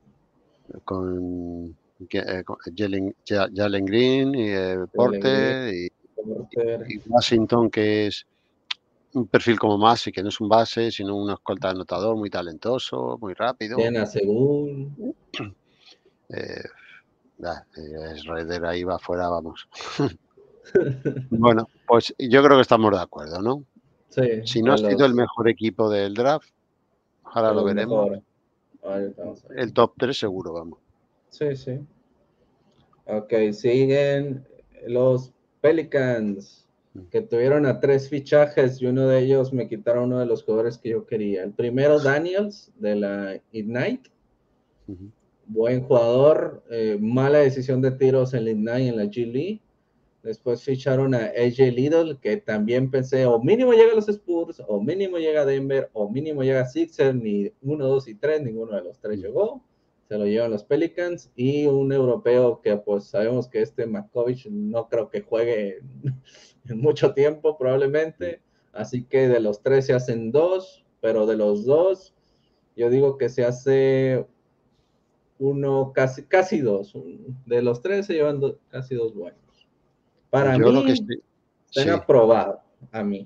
con que, eh, con Jalen Ja Jalen Green y, eh,
Jalen Green,
Porter y
Porter,
y Washington, que es un perfil como más y que no es un base, sino un escolta anotador muy talentoso, muy rápido.
tiene a Según.
Eh, bah, eh, Schroeder ahí va fuera, vamos. Bueno, pues yo creo que estamos de acuerdo, ¿no?
Sí,
Si no
de
ha sido el
los,
mejor equipo del draft, ahora
de
lo
los
veremos,
mejores. Ahorita vamos a ver.
el top tres seguro, vamos.
Sí, sí. Ok, siguen los Pelicans,
Mm,
que tuvieron a tres fichajes y uno de ellos me quitaron uno de los jugadores que yo quería. El primero, Daniels, de la Ignite.
ujú,
Buen jugador, eh, mala decisión de tiros en la Ignite y en la G League. Después ficharon a A J Little, que también pensé, o mínimo llega a los Spurs, o mínimo llega a Denver, o mínimo llega a Sixers, ni uno, dos y tres, ninguno de los tres
mm,
llegó. Se lo llevan los Pelicans. Y un europeo que pues sabemos que este Makovic no creo que juegue en mucho tiempo
mm.
probablemente. Así que de los tres se hacen dos, pero de los dos yo digo que se hace uno, casi, casi dos. De los tres se llevan do, casi dos buenos. Para
Yo lo que
mí,
sí
se han
sí,
aprobado a mí.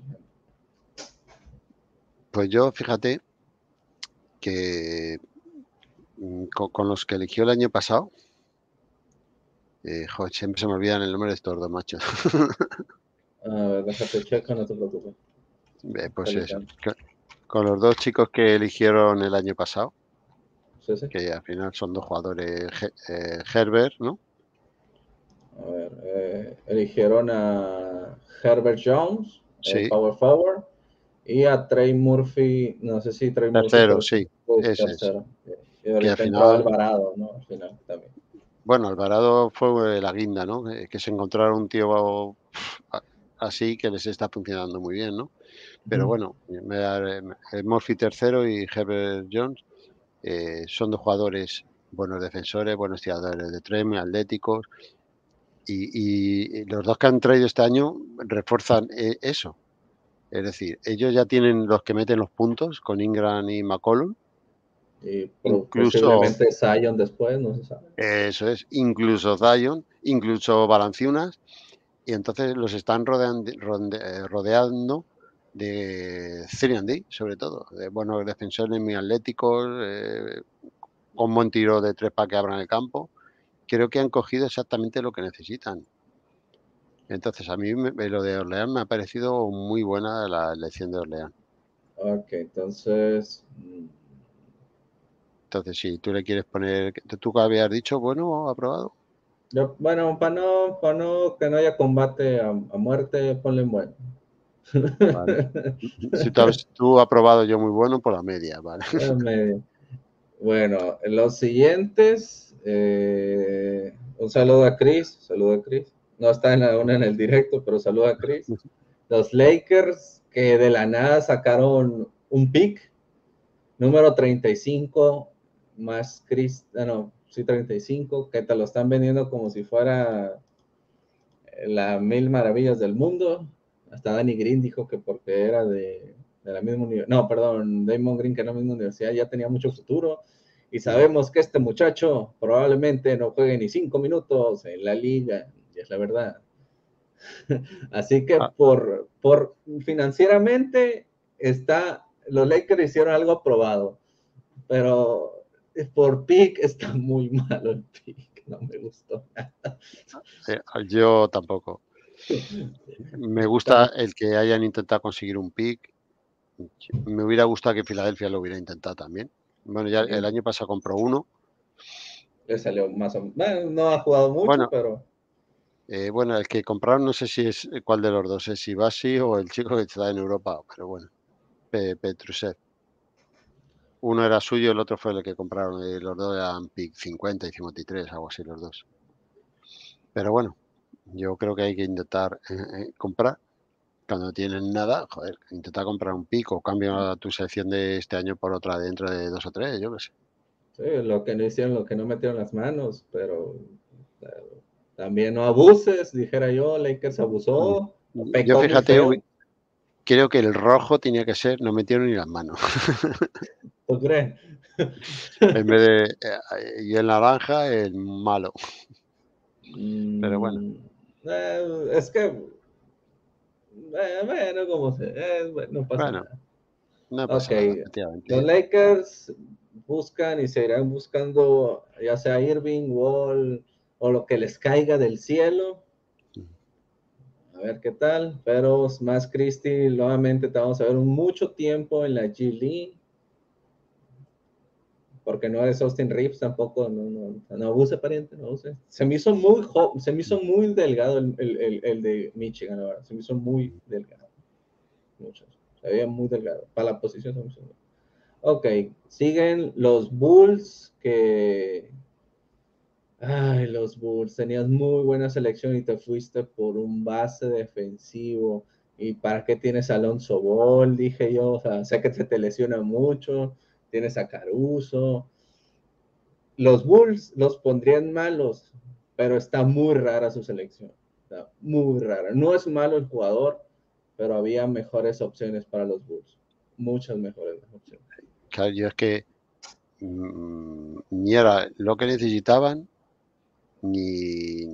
pues yo fíjate que, mm, co con los que eligió el año pasado, eh, jo, siempre se me olvidan el nombre de estos dos machos.
A ver, déjate checo, no te preocupes.
Eh, pues eso,
Pelicans.
co con los dos chicos que eligieron el año pasado,
Sí, sí.
que al final son dos jugadores, He eh, Herbert, ¿no?
A ver, eh, eligieron a Herbert Jones, el
Sí,
Power Forward, y a Trey Murphy, no sé si Trey Murphy
tercero,
tercero,
sí,
pues
ese es.
tercero. Y
Que al
ahorita entró
final,
Alvarado, ¿no? Al final también.
bueno, Alvarado fue la guinda, ¿no? Eh, que se encontraron un tío a así que les está funcionando muy bien, ¿no? Pero
Ujú.
bueno, me da, eh, eh, Murphy tercero y Herbert Jones, eh, son dos jugadores, buenos defensores, buenos tiradores de tres, muy atléticos, y y los dos que han traído este año refuerzan, eh, eso. Es decir, ellos ya tienen los que meten los puntos con Ingram y McCollum,
Y pro,
incluso
posiblemente Zion después, no se sabe.
eso es, incluso Zion, incluso Valanciunas, y entonces los están rodean ronde eh, rodeando de tres and D, sobre todo, de buenos defensores muy atléticos, eh, con buen tiro de tres para que abran el campo. Creo que han cogido exactamente lo que necesitan. Entonces, a mí me me- lo de Orleans me ha parecido muy buena la elección de Orleans.
Ok, entonces, mm,
Entonces, si tú le quieres poner, ¿tú qué habías dicho? Bueno, aprobado.
yo, bueno, para no, para no, que no haya combate a, a muerte, ponle en bueno.
Vale. Si tú has, tú has probado yo muy bueno por la media, vale.
Me- Bueno, los siguientes, eh, un saludo a Chris, saludo a Chris. No está en la, aún en el directo, pero saludo a Chris. Los Lakers que de la nada sacaron un pick, número treinta y cinco, más Chris, ah, no, sí, treinta y cinco, que te lo están vendiendo como si fuera la mil maravillas del mundo. Hasta Danny Green dijo que porque era de, de la misma universidad, no, perdón, Damon Green, que era la misma universidad, ya tenía mucho futuro. Y sabemos que este muchacho probablemente no juegue ni cinco minutos en la liga, y es la verdad. Así que
Ah,
por, por financieramente está, los Lakers hicieron algo aprobado, pero por pick está muy malo el pick, no me gustó.
eh, yo tampoco. Me gusta el que hayan intentado conseguir un pick. Me hubiera gustado que Filadelfia lo hubiera intentado también. Bueno, ya el
Sí,
año pasado compró uno.
le salió más o menos, no ha jugado mucho,
Bueno,
pero
eh, bueno, el que compraron no sé si es cuál de los dos, es si Basi o el chico que está en Europa, pero bueno, Pe- Petrusev. Uno era suyo, el otro fue el que compraron, y los dos eran pick cincuenta y cincuenta y tres, algo así los dos. Pero bueno, yo creo que hay que intentar eh, eh, comprar. Cuando no tienen nada, joder, intenta comprar un pick o cambia tu selección de este año por otra dentro de dos o tres, yo qué sé.
sí, lo que no hicieron, lo que no metieron las manos, pero eh, también no abuses, dijera yo, Lakers
Mm.
abusó,
Yo
pecó muy
fíjate,
feo,
creo que el rojo tenía que ser, no metieron ni las manos.
¿tú crees?
En vez de, eh, y el naranja, el malo. Pero bueno,
Mm, eh, es que, eh, bueno, como se, eh, bueno, no pasa
bueno,
nada.
no
Ok,
pasa nada,
los
efectivamente.
Lakers buscan y seguirán buscando ya sea Irving, Wall o lo que les caiga del cielo. A ver qué tal, pero más Christie, nuevamente te vamos a ver mucho tiempo en la G League, porque no eres Austin Reeves tampoco, no, no, no abuse pariente, no abuse. Se me hizo muy, se me hizo muy delgado el, el, el, el de Michigan ahora, se me hizo muy delgado, mucho, se veía muy delgado, para la posición se me hizo muy... Ok, siguen los Bulls que... Ay, los Bulls, tenías muy buena selección y te fuiste por un base defensivo. ¿Y para qué tienes a Alonso Ball? Dije yo, o sea, sé que se te lesiona mucho, tienes a Caruso. Los Bulls los pondrían malos, pero está muy rara su selección. Está muy rara. No es malo el jugador, pero había mejores opciones para los Bulls. Muchas mejores opciones.
Claro, yo es que mm, ni era lo que necesitaban, ni,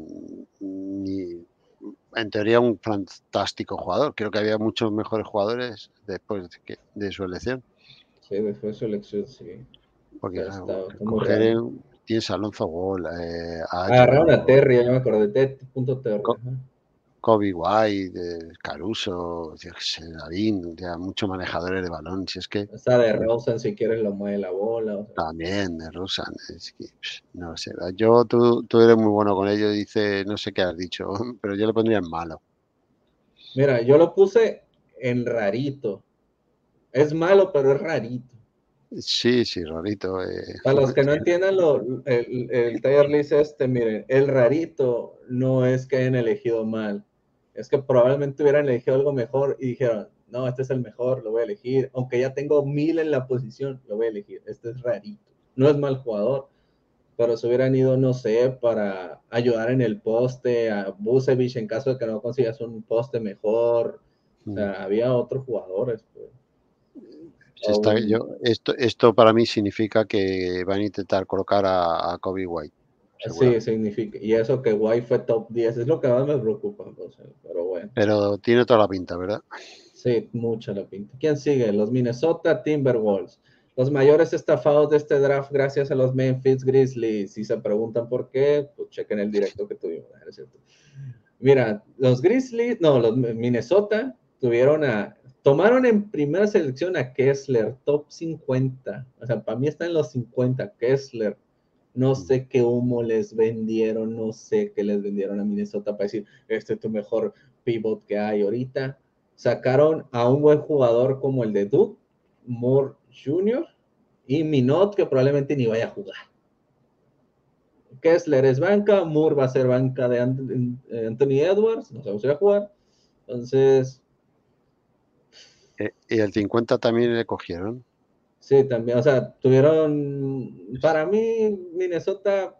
ni en teoría un fantástico jugador. Creo que había muchos mejores jugadores después de, que- de su elección.
Sí, después de su elección, sí.
Porque
Está,
claro,
está, está muy
coger
raro.
en- tienes a Alonso Ball, eh, a
Agarraron a
Ayo,
Terry, ya me acordé de punto Terry.
Co-
Ajá.
Kobe White, eh, Caruso, yo qué sé, David, ya muchos manejadores de balón. Si es que
Esa de Rosen, si quieres, lo mueve la bola. O sea.
también de Rusan, es que pff, no sé. Yo, tú, tú eres muy bueno con ello, dice, no sé qué has dicho, pero yo le pondría en malo.
Mira, yo lo puse en rarito. Es malo, pero es rarito.
Sí, sí, rarito. eh,
Para los que no entiendan lo, el, el tier list este, miren, el rarito no es que hayan elegido mal. Es que probablemente hubieran elegido algo mejor y dijeron, no, este es el mejor, lo voy a elegir. Aunque ya tengo mil en la posición, lo voy a elegir. Este es rarito. No es mal jugador, pero se hubieran ido, no sé, para ayudar en el poste a Busevich en caso de que no consigas un poste mejor. O
mm,
sea, había otros jugadores, pues.
se está, yo,
Um,
esto, esto para mí significa que van a intentar colocar a, a Kobe White,
sí,
seguramente.
significa. Y eso que White fue top diez es lo que más me preocupa, pues, pero bueno.
Pero tiene toda la pinta, ¿verdad?
Sí, mucha la pinta. ¿Quién sigue? Los Minnesota Timberwolves. Los mayores estafados de este draft gracias a los Memphis Grizzlies. Si se preguntan por qué, pues chequen el directo que tuvimos. ¿No es cierto? Mira, los Grizzlies, no, los Minnesota tuvieron a, tomaron en primera selección a Kessler, top cincuenta. O sea, para mí está en los cincuenta, Kessler. No
Mm.
sé qué humo les vendieron, no sé qué les vendieron a Minnesota para decir, este es tu mejor pivot que hay ahorita. sacaron a un buen jugador como el de Duke, Moore junior, y Minot, que probablemente ni vaya a jugar. Kessler es banca, Moore va a ser banca de Anthony Edwards, no sabemos si va a jugar. Entonces...
Eh, y el cincuenta también le cogieron.
Sí, también, o sea, tuvieron, para mí, Minnesota,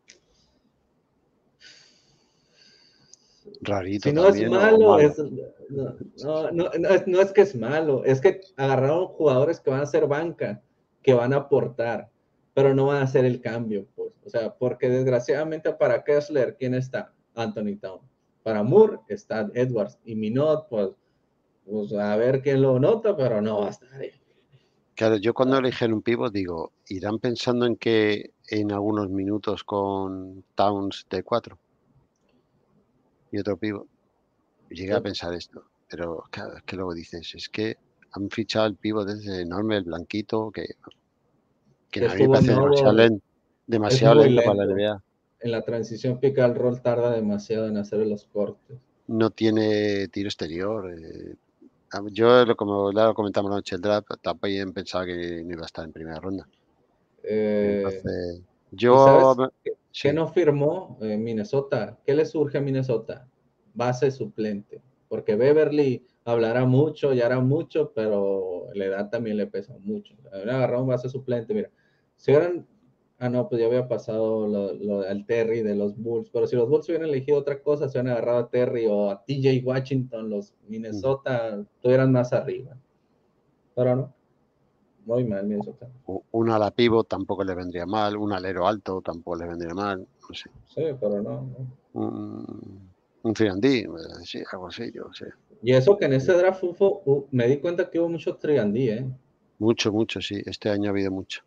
Rarito
si no es
también o
malo,
malo.
es, no, no, no, no es, no es que es malo, es que agarraron jugadores que van a ser banca, que van a aportar, pero no van a hacer el cambio, pues, o sea, porque desgraciadamente para Kessler, ¿quién está? Anthony Town. Para Moore está Edwards y Minot, pues, pues a ver quién lo nota, pero no va a estar él.
Claro, yo cuando eligen un pivot digo, ¿irán pensando en que en algunos minutos con Towns de cuatro y otro pivot? Llegué a
Sí.
pensar esto, pero claro, es que luego dices, es que han fichado el pivot ese enorme, el blanquito, que, que
Que
a mí me
estuvo
parece demasiado
nuevo,
lento,
es
demasiado
muy
lento para la
lento.
N B A.
En la transición pick and roll tarda demasiado en hacer los cortes.
No tiene tiro exterior. eh, a- yo, lo- como ya lo comentamos la noche del draft, también pensaba que no iba a estar en primera ronda.
Eh,
Entonces,
¿Y
yo,
sabes qué, qué
sí,
no firmó eh, Minnesota? ¿Qué le surge a Minnesota? Base suplente. Porque Beverly hablará mucho y hará mucho, pero la edad también le pesa mucho. Habían agarrado un base suplente. Mira, si hubieran. Ah, no, pues ya había pasado lo, lo al Terry de los Bulls. Pero si los Bulls hubieran elegido otra cosa, se hubieran agarrado a Terry o a T J Washington, los
mm,
Minnesota estuvieran más arriba. Pero no, muy mal Minnesota.
u- un ala pivot tampoco le vendría mal, un alero alto tampoco le vendría mal, no sé.
Sí, pero no, no.
Un, un tres and D, eh, sí, algo así, yo sé.
Y eso que en ese draft hubo, uh, me di cuenta que hubo muchos tres and D, ¿eh?
Mucho, mucho, sí. Este año ha habido mucho.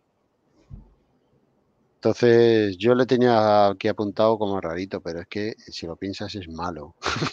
Entonces, yo le tenía aquí apuntado como rarito, pero es que si lo piensas es malo.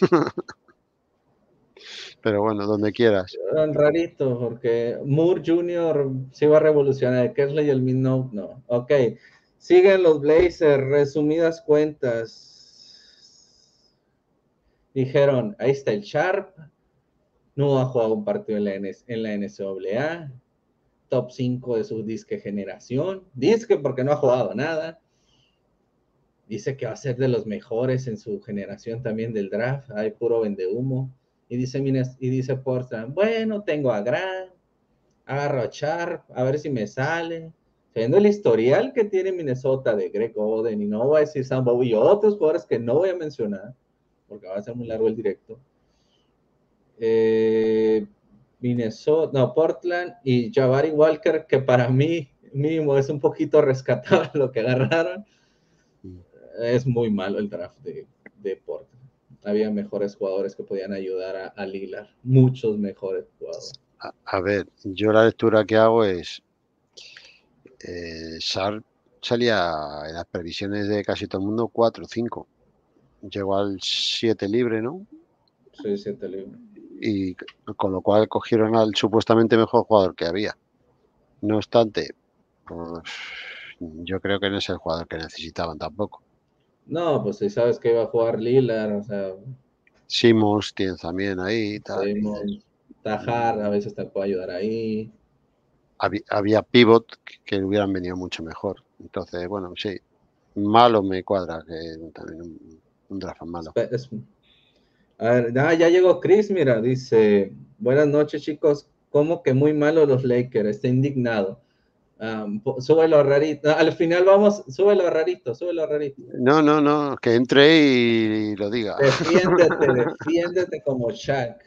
Pero bueno, donde quieras.
Eran raritos, porque Moore junior se iba a revolucionar, Kersley y el Minot no. Ok, siguen los Blazers, resumidas cuentas. Dijeron, ahí está el Sharp, no ha jugado un partido en la, N en la N C A A, top cinco de su disque generación, disque porque no ha jugado nada. Dice que va a ser de los mejores en su generación también del draft. Hay puro vende humo. Y dice, y dice Portland, bueno, tengo a Grant, agarro a Sharp, a ver si me sale. Viendo el historial que tiene Minnesota de Greg Oden, y no voy a decir Sam Bowie y otros jugadores que no voy a mencionar, porque va a ser muy largo el directo. Eh, Minnesota, no, Portland y Jabari Walker, que para mí mínimo es un poquito rescatable lo que agarraron. Es muy malo el draft de, de Portland. Había mejores jugadores que podían ayudar a, a Lillard, muchos mejores jugadores.
A, a ver, yo la lectura que hago es, eh, Sharp salía en las previsiones de casi todo el mundo cuatro o cinco. Llegó al siete libre, ¿no?
Sí, siete libres.
Y con lo cual cogieron al supuestamente mejor jugador que había. No obstante, pues, yo creo que no es el jugador que necesitaban tampoco.
No, pues si sabes que iba a jugar Lillard, o sea,
Simmons tienes también ahí y tal. Y dices,
Simons, Tajar, a
mm,
veces te puede ayudar ahí.
había, había pivot que, que hubieran venido mucho mejor. Entonces, bueno, sí, malo me cuadra que también un, un draft malo.
Es, a ver, ah, ya llegó Chris, mira, dice, buenas noches chicos, ¿cómo que muy malo los Lakers? Está indignado. Um, súbelo rarito. Al final vamos, súbelo rarito, súbelo rarito.
No, no, no, que entre y, y lo diga.
Defiéndete, defiéndete como Shaq.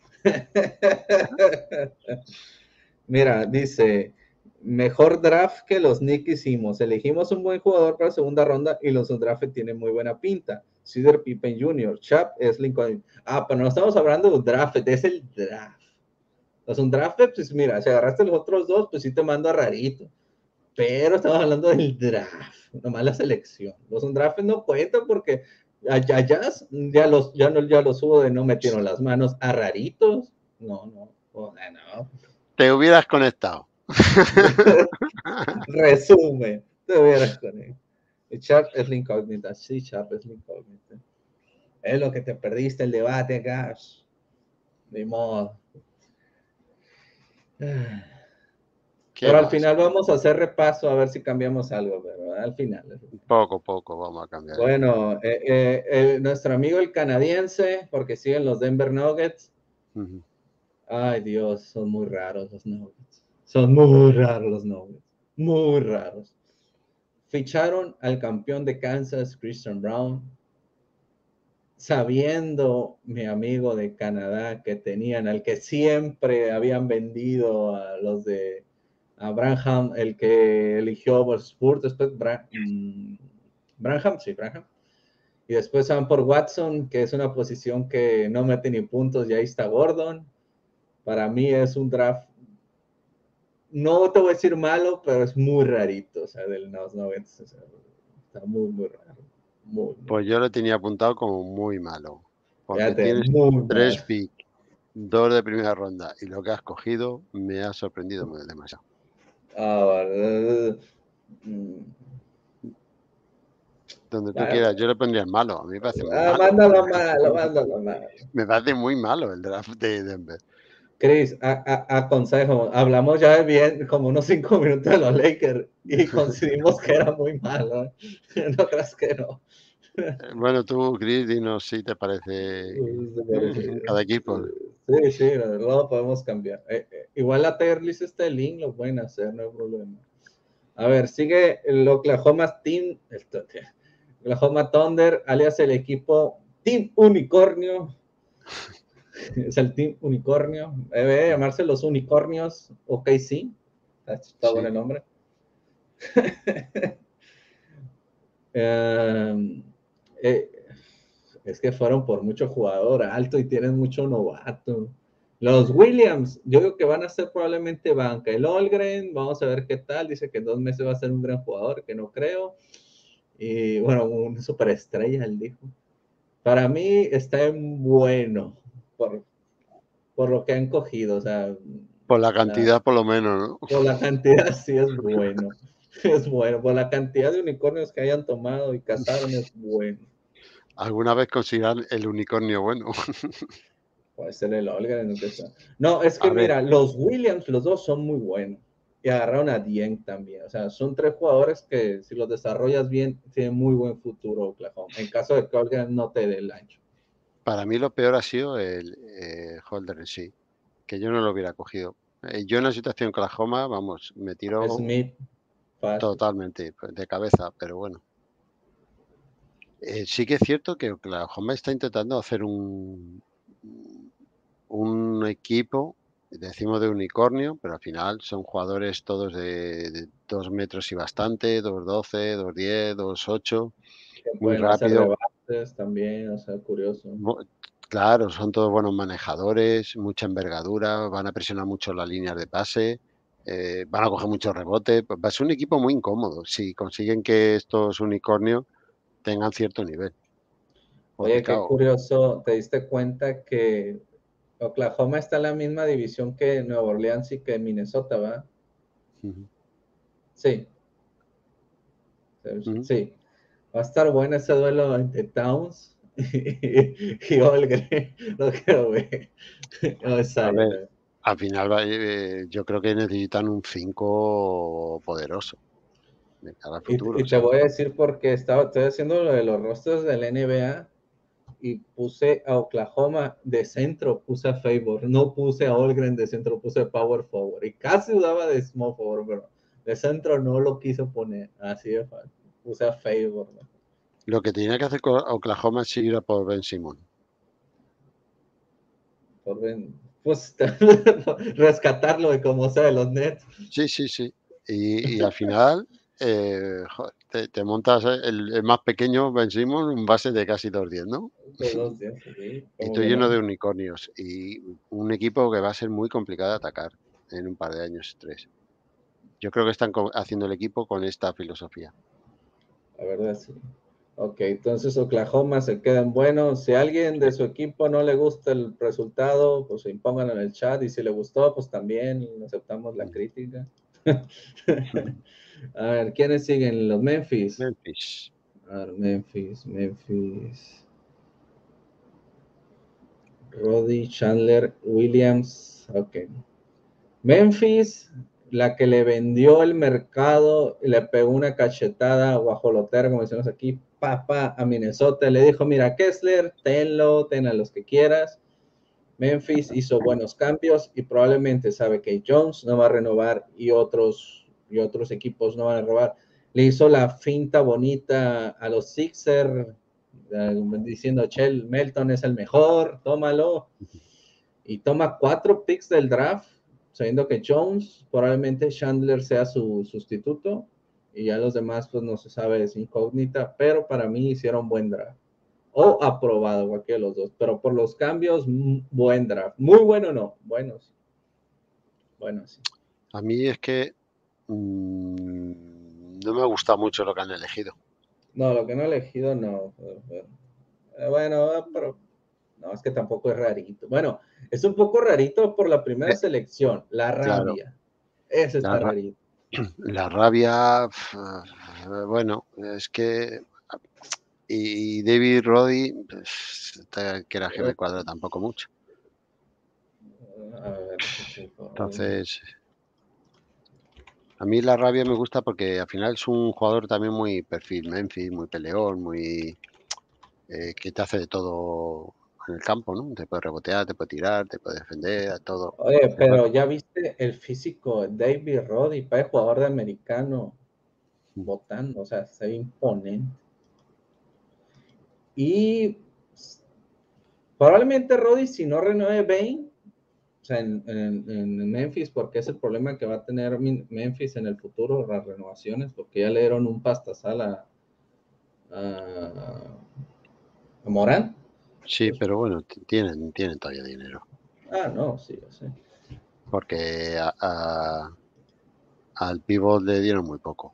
Mira, dice, mejor draft que los Knicks hicimos. Elegimos un buen jugador para segunda ronda y los draft tienen muy buena pinta. Cedar Pippen junior, Chap es Lincoln. Ah, pero no estamos hablando de un draft, es el draft. Los un draft, pues mira, si agarraste los otros dos, pues sí te mando a rarito. Pero estamos hablando del draft, nomás la selección. Los un draft no cuentan porque allá ya los, ya, no, ya los hubo de no metieron las manos a raritos. No, no, oh, no.
Te hubieras conectado.
Resumen, te hubieras con él. Sharp es la incógnita, sí, Sharp es la incógnita. Es lo que te perdiste el debate acá. Ni modo.
¿Qué
Pero al
más?
final vamos a hacer repaso a ver si cambiamos algo, pero al final.
Poco, poco vamos a cambiar el final.
Bueno, eh, eh, eh, nuestro amigo el canadiense, porque siguen los Denver Nuggets.
Ujú.
Ay, Dios, son muy raros los Nuggets. Son muy raros los Nuggets. Muy raros. Ficharon al campeón de Kansas, Christian Brown, sabiendo, mi amigo de Canadá, que tenían al que siempre habían vendido a los de a Branham, el que eligió Spurs, después Bra mm, Branham, sí, Branham. Y después van por Watson, que es una posición que no mete ni puntos, y ahí está Gordon. Para mí es un draft, no te voy a decir malo, pero es muy rarito, o sea, del los noventa, o sea, está muy, muy raro. Muy, muy
Pues yo
raro.
lo tenía apuntado como muy malo, porque
Fíjate,
tienes
muy
tres
mal.
picks, dos de primera ronda, y lo que has cogido me ha sorprendido muy demasiado.
Ah, vale. Mm,
Donde tú
bueno,
quieras, yo le pondría el malo, a mí me parece muy
ah,
malo.
mándalo malo, mándalo malo.
Me parece muy malo el draft de Denver.
Chris, a, a, aconsejo, hablamos ya bien como unos cinco minutos de los Lakers y coincidimos que era muy malo. ¿Eh? No creas que no.
Eh, Bueno, tú, Chris, dinos si te parece cada equipo.
Sí, sí, lo podemos cambiar. Eh, eh, igual la tier list está el link, lo pueden hacer, no hay problema. A ver, sigue el Oklahoma Team, el Oklahoma Thunder, alias el equipo Team Unicornio. Es el Team Unicornio. Debe llamarse los Unicornios. Ok, sí. Está bueno
Sí.
el nombre. eh, eh, es que fueron por mucho jugador alto y tienen mucho novato. Los Williams, yo creo que van a ser probablemente banca. El Olgren, vamos a ver qué tal. Dice que en dos meses va a ser un gran jugador, que no creo. Y bueno, una superestrella, él dijo. Para mí está en bueno por, por lo que han cogido. O sea,
Por la
la,
cantidad, por lo menos, ¿no?
por la cantidad sí es bueno. Es bueno. Por la cantidad de unicornios que hayan tomado y cazaron es bueno.
Alguna vez conseguirán el unicornio bueno.
Puede ser el Olgren, no, no, es que
A ver,
mira, los Williams, los dos son muy buenos. Y agarraron a Dieng también. O sea, son tres jugadores que si los desarrollas bien, tienen muy buen futuro Oklahoma. En caso de que Olgren no te dé el ancho.
para mí lo peor ha sido el eh, Holder en sí, que yo no lo hubiera cogido. Eh, yo en la situación con Oklahoma, vamos, me tiro
Smith, fácil.
totalmente pues, de cabeza, pero bueno. Eh, sí que es cierto que Oklahoma está intentando hacer un, un equipo, decimos de unicornio, pero al final son jugadores todos de, de dos metros y bastante, dos doce, dos diez, dos ocho,
Que
muy
pueden hacer
rápido.
debates también, o sea, curioso.
Bo- Claro, son todos buenos manejadores, mucha envergadura, van a presionar mucho las líneas de pase, eh, van a coger muchos rebotes. Pues va a ser un equipo muy incómodo si consiguen que estos unicornios tengan cierto nivel. Porque
Oye, qué
claro,
curioso, ¿te diste cuenta que Oklahoma está en la misma división que Nueva Orleans y que Minnesota, va?
ujú,
Sí,
ujú.
sí. Va a estar bueno ese duelo entre Towns y, y Holgren. Lo quiero ver. No,
A
Zion,
ver,
eh.
al final va, eh, yo creo que necesitan un cinco poderoso de cara al
Y,
futuro,
y te
sí.
voy a decir porque estaba, estoy haciendo lo de los rosters del N B A y puse a Oklahoma de centro, puse a Favor, no puse a Holgren de centro, puse a Power Forward y casi dudaba de Small Forward, pero de centro no lo quiso poner, así de fácil, puse a Favor, ¿no?
Lo que tenía que hacer con Oklahoma es ir a por Ben Simon.
Por ben, pues rescatarlo de como sea de los Nets.
Sí, sí, sí. Y, y al final eh, joder, te, te montas el, el más pequeño, Ben Simmons, un base de casi dos diez, ¿no?
De los Nets, sí,
Y
como
todo
que
lleno
no.
de unicornios. Y un equipo que va a ser muy complicado de atacar en un par de años, tres. Yo creo que están co- haciendo el equipo con esta filosofía.
La verdad, sí. Ok, entonces Oklahoma se quedan buenos. Si a alguien
Sí.
de su equipo no le gusta el resultado, pues impónganlo en el chat. Y si le gustó, pues también aceptamos la
Mm.
crítica. A ver, ¿quiénes siguen? Los Memphis.
Memphis.
A ver, Memphis, Memphis. Roddy, Chandler, Williams, ok. Memphis, la que le vendió el mercado, le pegó una cachetada guajolotera, como decimos aquí, papá a Minnesota, le dijo, mira, Kessler, tenlo, ten a los que quieras. Memphis hizo buenos cambios y probablemente sabe que Jones no va a renovar y otros, y otros equipos no van a renovar. Le hizo la finta bonita a los Sixers, diciendo, Chel, Melton es el mejor, tómalo. Y toma cuatro picks del draft, sabiendo que Jones, probablemente Chandler sea su sustituto, y ya los demás, pues no se sabe, es incógnita, pero para mí hicieron buen draft. O aprobado, cualquiera de los dos, pero por los cambios, buen draft. Muy bueno, no, bueno, sí. Bueno, sí.
A mí es que mmm, no me gusta mucho lo que han elegido.
No, lo que no he elegido, no. Bueno, pero no, es que tampoco es rarito. Bueno, es un poco rarito por la primera
Eh,
selección, la
claro,
rabia. Ese
la,
está
ra-
rarito.
la rabia, pf, bueno, es que y David Roddy, pues, que era que me cuadra tampoco mucho.
A ver, ese chico.
Entonces, a mí la rabia me gusta porque al final es un jugador también muy perfil Memphis, muy peleón, muy eh, que te hace de todo en el campo, ¿no? Te puede rebotear, te puede tirar, te puede defender, a todo.
Oye,
Entonces, bueno,
pero ya viste el físico de David Roddy, para el jugador de americano, botando, o sea, se ve imponente. Y probablemente Roddy, si no renueve Bane, o sea, en, en, en, Memphis, porque es el problema que va a tener Memphis en el futuro, las renovaciones, porque ya le dieron un pastasal a, a, a Morán.
sí,
Pues,
pero bueno, tienen, tienen todavía dinero.
ah, no, sí, sí.
Porque a, a, al pívot le dieron muy poco.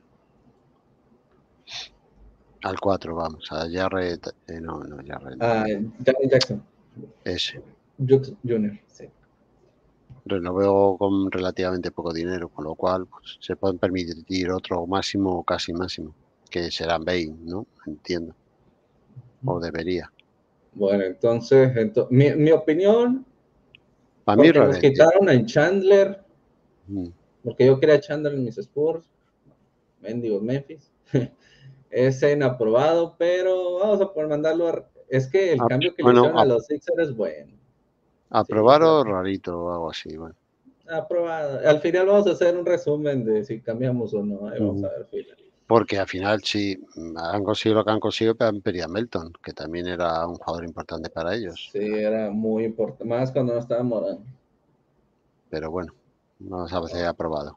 Al cuatro vamos, a Jarrett, eh, no, no, Jarrett, no.
Ah, Jaren Jackson.
Ese.
Junior, sí.
Renovó con relativamente poco dinero, con lo cual pues, se pueden permitir otro máximo, casi máximo, que serán veinte, ¿no? Entiendo. O debería.
Bueno, entonces, entonces mi, mi opinión,
Para mí
porque nos
Rorende.
quitaron a Chandler,
Mm.
porque yo quería Chandler en mis Spurs, mendigo Memphis, es inaprobado, pero vamos a poder mandarlo a... Es que el
Ah,
cambio que le
bueno,
hicieron a los Sixers es bueno. Sí,
aprobar o
claro.
rarito o algo así, bueno.
Aprobado. Al final vamos a hacer un resumen de si cambiamos o no. Ahí vamos
Uh-huh.
a ver al final.
Porque al final sí han conseguido lo que han conseguido, pero han perdido a Melton, que también era un jugador importante para ellos.
Sí, era muy importante. Más cuando no estaba Morán.
Pero bueno, vamos a ver si
Oh,
ha aprobado.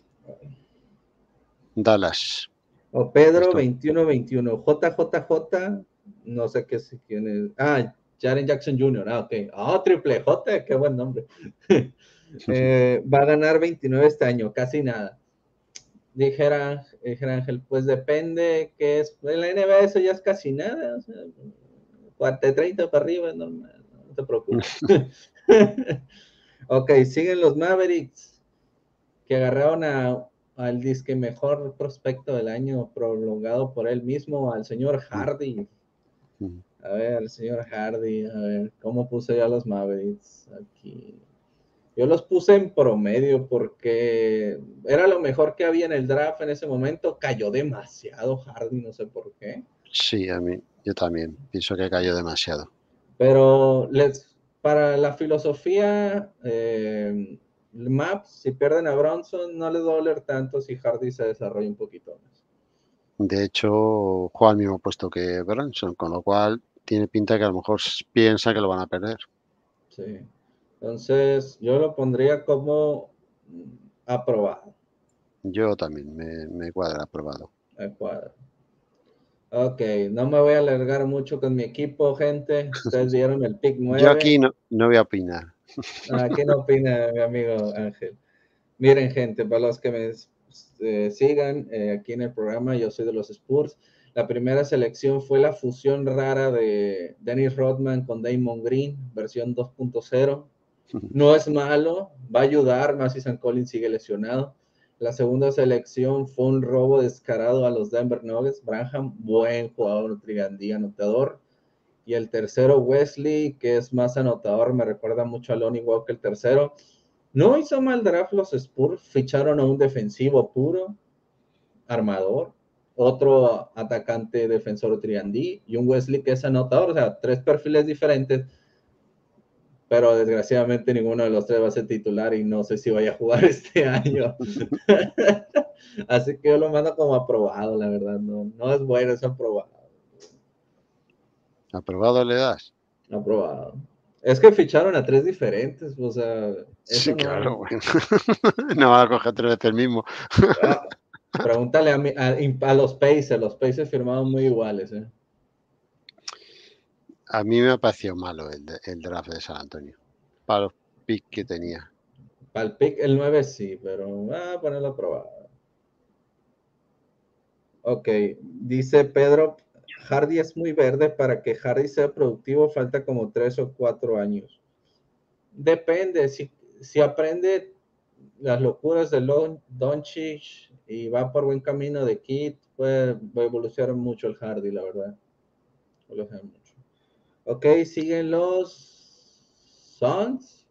Dallas.
oh, Pedro
Esto,
veintiuno veintiuno. J J J. No sé qué es, quién es. Ah, Jaren Jackson junior Ah, ok. Ah, oh, Triple J. Qué buen nombre. eh, va a ganar veintinueve este año. Casi nada. Dijera, dijera Ángel, pues depende que es. En la N B A eso ya es casi nada. O sea, de treinta para arriba es normal. No te preocupes. Ok, siguen los Mavericks, que agarraron a, al disque mejor prospecto del año, prolongado por él mismo, al señor Hardy. A ver, el señor Hardy, a ver, ¿cómo puse yo a los Mavericks? Aquí. Yo los puse en promedio porque era lo mejor que había en el draft en ese momento. Cayó demasiado Hardy, no sé por qué.
sí, a mí, yo también. Pienso que cayó demasiado.
Pero les, para la filosofía, eh, Maps, si pierden a Bronson, no les va a doler tanto si Hardy se desarrolla un poquito más.
De hecho, juega al mismo puesto que Branson, con lo cual tiene pinta que a lo mejor piensa que lo van a perder.
Sí. Entonces, yo lo pondría como aprobado.
Yo también, me, me cuadra aprobado.
Cuadro. Ok, no me voy a alargar mucho con mi equipo, gente. Ustedes vieron el pick
Yo aquí
nueve.
no, no voy a opinar.
¿Qué no opina mi amigo Ángel? Miren, gente, para los que me eh, sigan eh, aquí en el programa, yo soy de los Spurs. La primera selección fue la fusión rara de Dennis Rodman con Damon Green, versión dos punto cero. No es malo, va a ayudar, más si San Collins sigue lesionado. La segunda selección fue un robo descarado a los Denver Nuggets. Branham, buen jugador, trigandía, anotador. y el tercero Wesley, que es más anotador, me recuerda mucho a Lonnie Walker el tercero. No hizo mal draft los Spurs, ficharon a un defensivo puro, armador, otro atacante defensor triandí y un Wesley que es anotador, o sea, tres perfiles diferentes, pero desgraciadamente ninguno de los tres va a ser titular y no sé si vaya a jugar este año. Así que yo lo mando como aprobado, la verdad, no, no es bueno, es aprobado.
¿Aprobado le das?
Aprobado. Es que ficharon a tres diferentes, o sea, eso
Sí,
no.
claro, bueno. No va a coger tres veces el mismo.
Ah, pregúntale a, mi, a, a, los Pacers, los Pacers firmaron muy iguales. ¿eh?
A mí me ha parecido malo el, el draft de San Antonio, para los picks que tenía.
Para el pick, el nueve sí, pero ah, ponerlo aprobado. Ok, dice Pedro, Hardy es muy verde, para que Hardy sea productivo falta como tres o cuatro años. Depende, si, si aprende las locuras de Doncic y va por buen camino de Kid, puede, puede evolucionar mucho el Hardy, la verdad. Evolucionar mucho. Ok, siguen los Suns.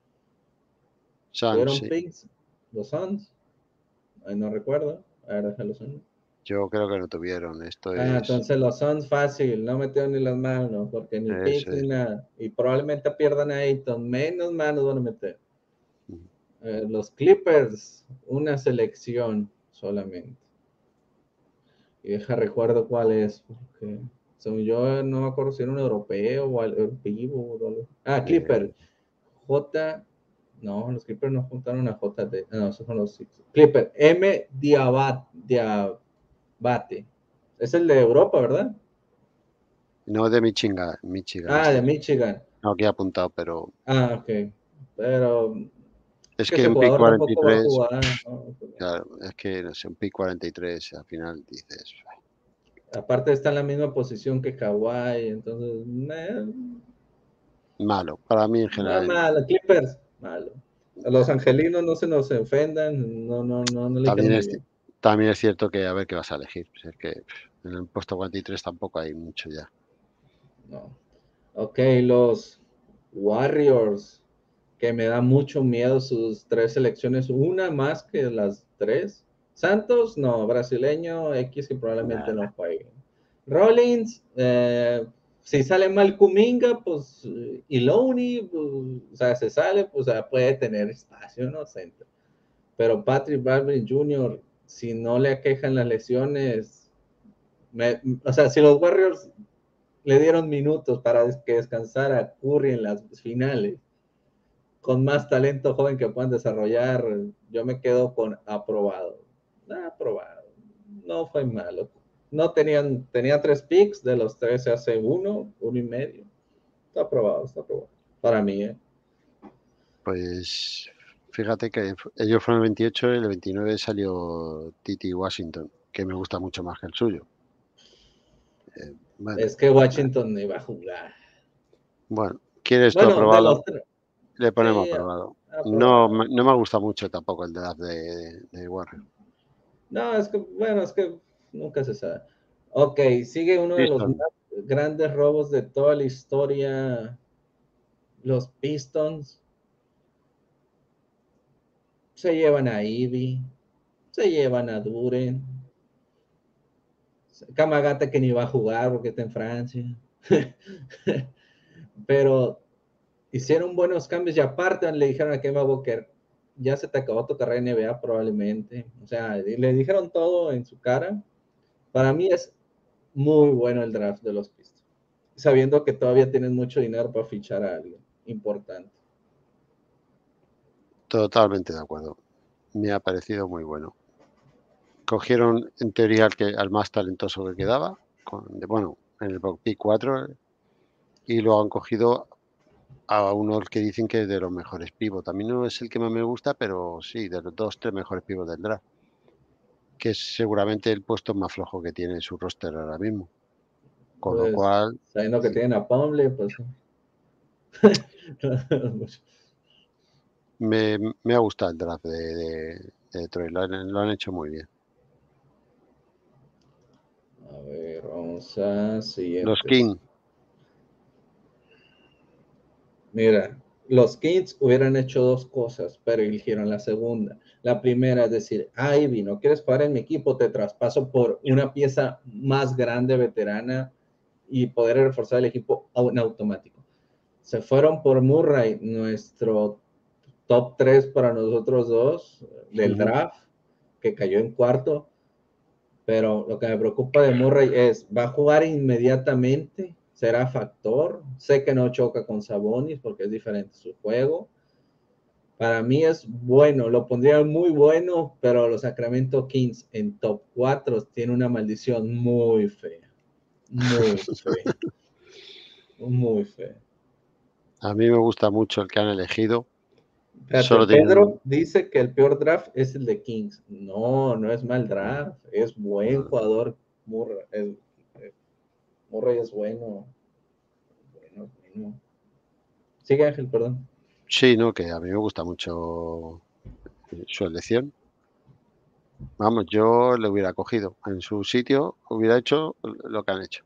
Suns,
¿Tuvieron
sí.
picks? Los Suns. Ay, no recuerdo. A ver, déjalo Suns.
Yo creo que no tuvieron. Esto
Ah,
es.
entonces los Suns fácil, no metieron ni las manos, porque ni
Eso
picks ni
es.
nada. Y probablemente pierdan a Ayton, menos manos van a meter. Eh, los Clippers, una selección solamente. Y deja recuerdo cuál es, porque según yo no me acuerdo si era un europeo o el vivo o algo. Ah, Clippers.
Eh,
J. No, los Clippers no juntaron a J. D. No, esos son los Clippers. M. Diabate. Diabate. Es el de Europa, ¿verdad?
no de Michigan, Michigan
Ah, de
este.
Michigan.
No, aquí he apuntado, pero
Ah, ok. Pero es
es
que
que
ese
un pick
jugador
cuarenta y
tampoco va a
tres,
jugar. ¿no?
claro, es que no sé, un pick cuarenta y tres al final dices,
Aparte está en la misma posición que Kawhi, entonces, eh,
malo. Para mí en
no,
general es malo.
malo, Clippers, malo. A los angelinos no se nos ofendan, no, no, no, no le dijeron
También
muy
es,
bien.
también es cierto que a ver qué vas a elegir. Pues es que pff, en el puesto cuarenta y tres tampoco hay mucho ya.
No. Ok, los Warriors, que me da mucho miedo sus tres selecciones, una más que las tres. Santos, no, brasileño, X que probablemente
Nah,
no juegue. Rollins, eh, si sale mal Kuminga, pues, y Looney, pues, o sea, se sale, pues, o sea, puede tener espacio, ¿no? Centro. Pero Patrick Baldwin junior, si no le aquejan las lesiones, me, o sea, si los Warriors le dieron minutos para que descansara a Curry en las finales, con más talento joven que puedan desarrollar, yo me quedo con aprobado. Ah, aprobado. No fue malo. No tenían, tenían tres picks, de los tres se hace uno, uno y medio. Está aprobado, está aprobado. Para mí, ¿eh?
pues fíjate que ellos fueron el veintiocho y el veintinueve salió Titi Washington, que me gusta mucho más que el suyo. Eh, bueno,
Es que Washington iba a jugar.
bueno, ¿quieres tú
Bueno, de los
aprobado?
tres.
Le ponemos
Sí,
aprobado. No,
aprobado.
me- no me gusta mucho tampoco el draft de, de, de Warrior.
No, es que, bueno, es que nunca se sabe. Ok, sigue uno de los más
Pistons.
grandes robos de toda la historia, los Pistons. Se llevan a Ivy, se llevan a Duren, Kamagata que ni va a jugar porque está en Francia. Pero hicieron buenos cambios y aparte le dijeron a Kemba Walker, ya se te acabó tu carrera en N B A probablemente. O sea, le dijeron todo en su cara. Para mí es muy bueno el draft de los Pistons, sabiendo que todavía tienen mucho dinero para fichar a alguien importante.
Totalmente de acuerdo. Me ha parecido muy bueno. Cogieron en teoría al, que, al más talentoso que quedaba, con, bueno, en el pick cuatro, y lo han cogido a uno que dicen que es de los mejores pivos. También no es el que más me gusta, pero sí, de los dos, tres mejores pivos del draft, que es seguramente el puesto más flojo que tiene su roster ahora mismo. Con lo
Pues
cual,
sabiendo que
sí,
tienen a Pumble, pues
me, me ha gustado el draft de, de, de Detroit, lo han, lo han hecho muy bien.
a ver, vamos a
Los
siguientes.
Kings,
Mira, los Kings hubieran hecho dos cosas, pero eligieron la segunda. La primera es decir, ah, Ivy, no quieres jugar en mi equipo, te traspaso por una pieza más grande, veterana, y poder reforzar el equipo en automático. Se fueron por Murray, nuestro top tres para nosotros dos del
Ujú.
draft, que cayó en cuarto. Pero lo que me preocupa de Murray es, ¿va a jugar inmediatamente? ¿Será factor? Sé que no choca con Sabonis porque es diferente su juego. Para mí es bueno, lo pondría muy bueno, pero los Sacramento Kings en top cuatro tiene una maldición muy fea, muy fea, muy fea.
A mí me gusta mucho el que han elegido.
Espérate,
Solo tienen...
Pedro dice que el peor draft es el de Kings. No, no es mal draft, es buen jugador. Murray es, Murray es bueno, bueno, bueno. Sigue Ángel, perdón.
Sí, no, que a mí me gusta mucho su elección. Vamos, yo le hubiera cogido. En su sitio hubiera hecho lo que han hecho.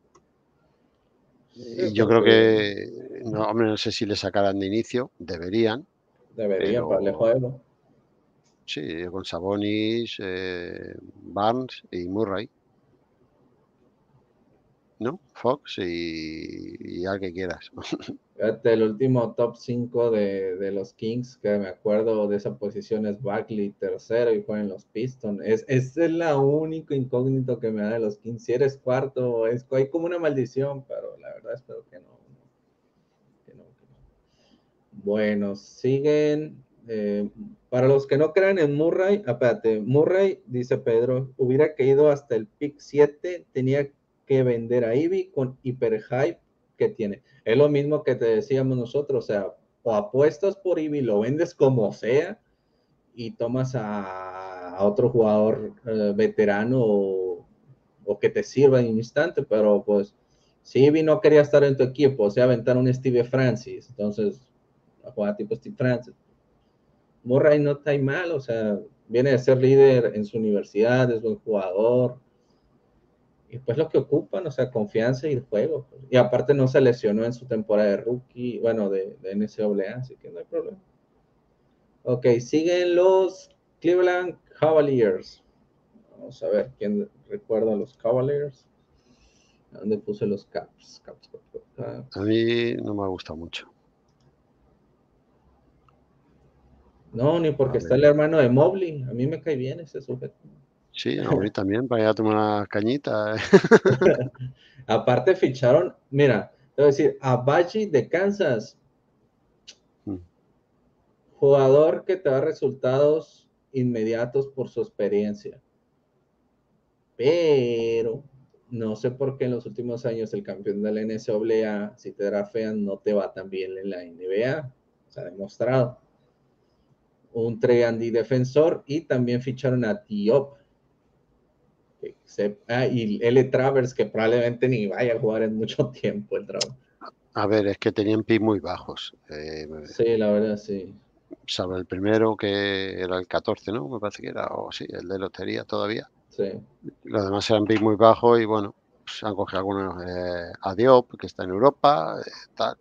Yo
Y yo creo
considero,
que, no, hombre, no sé si le sacarán de inicio, deberían,
deberían para el
pero
juego.
sí, con Sabonis, eh, Barnes y Murray, ¿no? Fox y, y al que quieras.
Fíjate, el último top cinco de, de los Kings, que me acuerdo de esa posición es Barkley tercero y juega en los Pistons. Es, es la único incógnito que me da de los Kings. Si eres cuarto, es, hay como una maldición, pero la verdad espero que no. no, que no, que no. Bueno, siguen. eh, para los que no crean en Murray, aparte, Murray, dice Pedro, hubiera caído hasta el pick siete, tenía que vender a Ivy con hiper hype que tiene. Es lo mismo que te decíamos nosotros, o sea, o apuestas por Ivy, lo vendes como sea y tomas a, a otro jugador eh, veterano o, o, que te sirva en un instante, pero pues si Ivy no quería estar en tu equipo, o sea, aventar un Steve Francis, entonces a jugar tipo Steve Francis. Murray no está mal, o sea, viene de ser líder en su universidad, es buen jugador, y pues lo que ocupan, o sea, confianza y el juego. Pues. Y aparte no se lesionó en su temporada de rookie, bueno, de, de N C A A, así que no hay problema. Ok, siguen los Cleveland Cavaliers. Vamos a ver quién recuerda a los Cavaliers. ¿Dónde puse los Caps? Caps, Caps, Caps,
A
Caps.
mí no me gusta mucho.
No, ni
A
porque está
ver,
el hermano de Mobley. A mí me cae bien ese sujeto.
sí, a mí también, para ir a tomar una cañita.
Aparte ficharon, mira, te voy a decir, a Baji de Kansas,
Mm.
jugador que te da resultados inmediatos por su experiencia. Pero no sé por qué en los últimos años el campeón de la N C A A, si te drafean, no te va tan bien en la N B A. Se ha demostrado. Un Trey defensor y también ficharon a Diop. Que se, ah, y L. Travers, que probablemente ni vaya a jugar en mucho tiempo el Travers.
A ver, es que tenían pick muy bajos. Eh,
Sí, la verdad, sí.
salvo el primero, que era el catorce, ¿no? Me parece que era, o sí, el de lotería todavía.
Sí.
Los demás eran pick muy bajos y bueno, pues han cogido algunos, eh, a Diop, que está en Europa, eh, tal.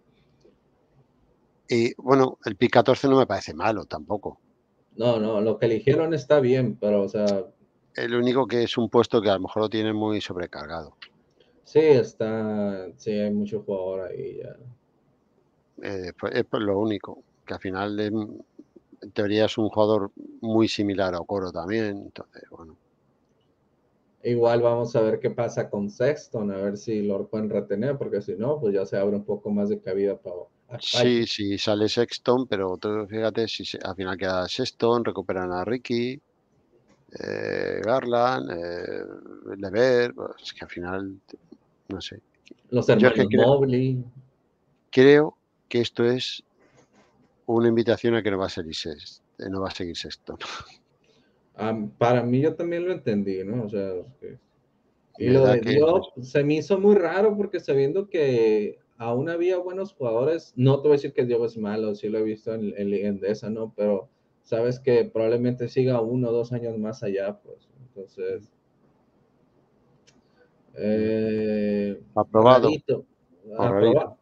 Y bueno, el pick catorce no me parece malo tampoco.
No, no, lo que eligieron está bien, pero, o sea,
El único que es un puesto que a lo mejor lo tienen muy sobrecargado.
sí, está, sí, hay mucho jugador ahí ya.
Eh, pues es por lo único, que al final, em, en teoría es un jugador muy similar a Okoro también, entonces, bueno.
Igual vamos a ver qué pasa con Sexton, a ver si lo pueden retener, porque si no, pues ya se abre un poco más de cabida para
Sí,
Apache.
sí, sale Sexton, pero tú fíjate si se- al final queda Sexton, recuperan a Ricky, eh, Garland, eh, Levert, pues, es que al final, no sé.
Los
Yo es que
hermanos
creo,
Mobley.
creo que esto es una invitación a que no va a seguir Sex- eh, no va a seguir Sexton.
Um, para mí yo también lo entendí, ¿no? O sea, que... y
Me
lo
da
de
que es eso.
Diop se me hizo muy raro porque sabiendo que aún había buenos jugadores, no te voy a decir que Diop es malo, sí lo he visto en, en Liga Endesa, ¿no? Pero sabes que probablemente siga uno o dos años más allá, pues. Entonces,
Mm.
eh,
Aprobado
rarito,
o rarito.
aprobado.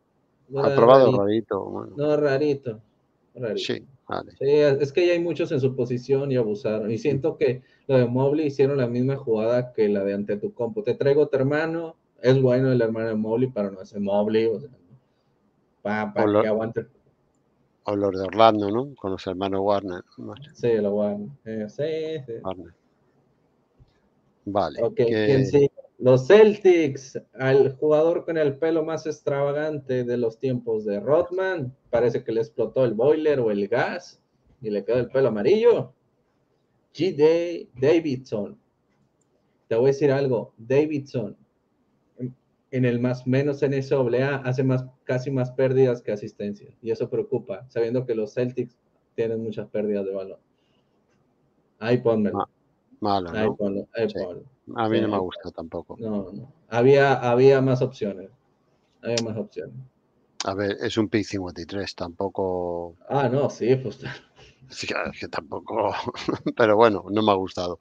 Aprobado, rarito, bueno.
No, rarito, rarito.
Sí, vale.
Sí, es que ya hay muchos en su posición y abusaron. Y siento que lo de Mobley hicieron la misma jugada que la de ante tu compo. Te traigo a tu hermano, es bueno el hermano de Mobley, pero no es Mobley, o sea, para
O,
pa
lo-
que aguante.
o los de Orlando, ¿no? Con los hermanos Warner. ¿No?
Sí, lo bueno. Eh, sí, sí.
Warner. Vale.
Ok, ¿quién
Que,
sigue? Los Celtics, al jugador con el pelo más extravagante de los tiempos de Rodman, parece que le explotó el boiler o el gas y le quedó el pelo amarillo. G. Day Davidson. Te voy a decir algo, Davidson en el más menos en ese doble A hace más, casi más pérdidas que asistencias. Y eso preocupa, sabiendo que los Celtics tienen muchas pérdidas de balón. Ahí pónmelo.
ma- malo,
Ahí
¿no?
ponlo, ahí
Sí.
ponlo.
A
Sí,
mí no me
ahí
gusta
ponlo.
tampoco.
No, no. Había, había más opciones. Había más opciones.
A ver, es un pick cincuenta y tres, tampoco.
Ah, no, sí, pues.
Sí, es que tampoco. Pero bueno, no me ha gustado.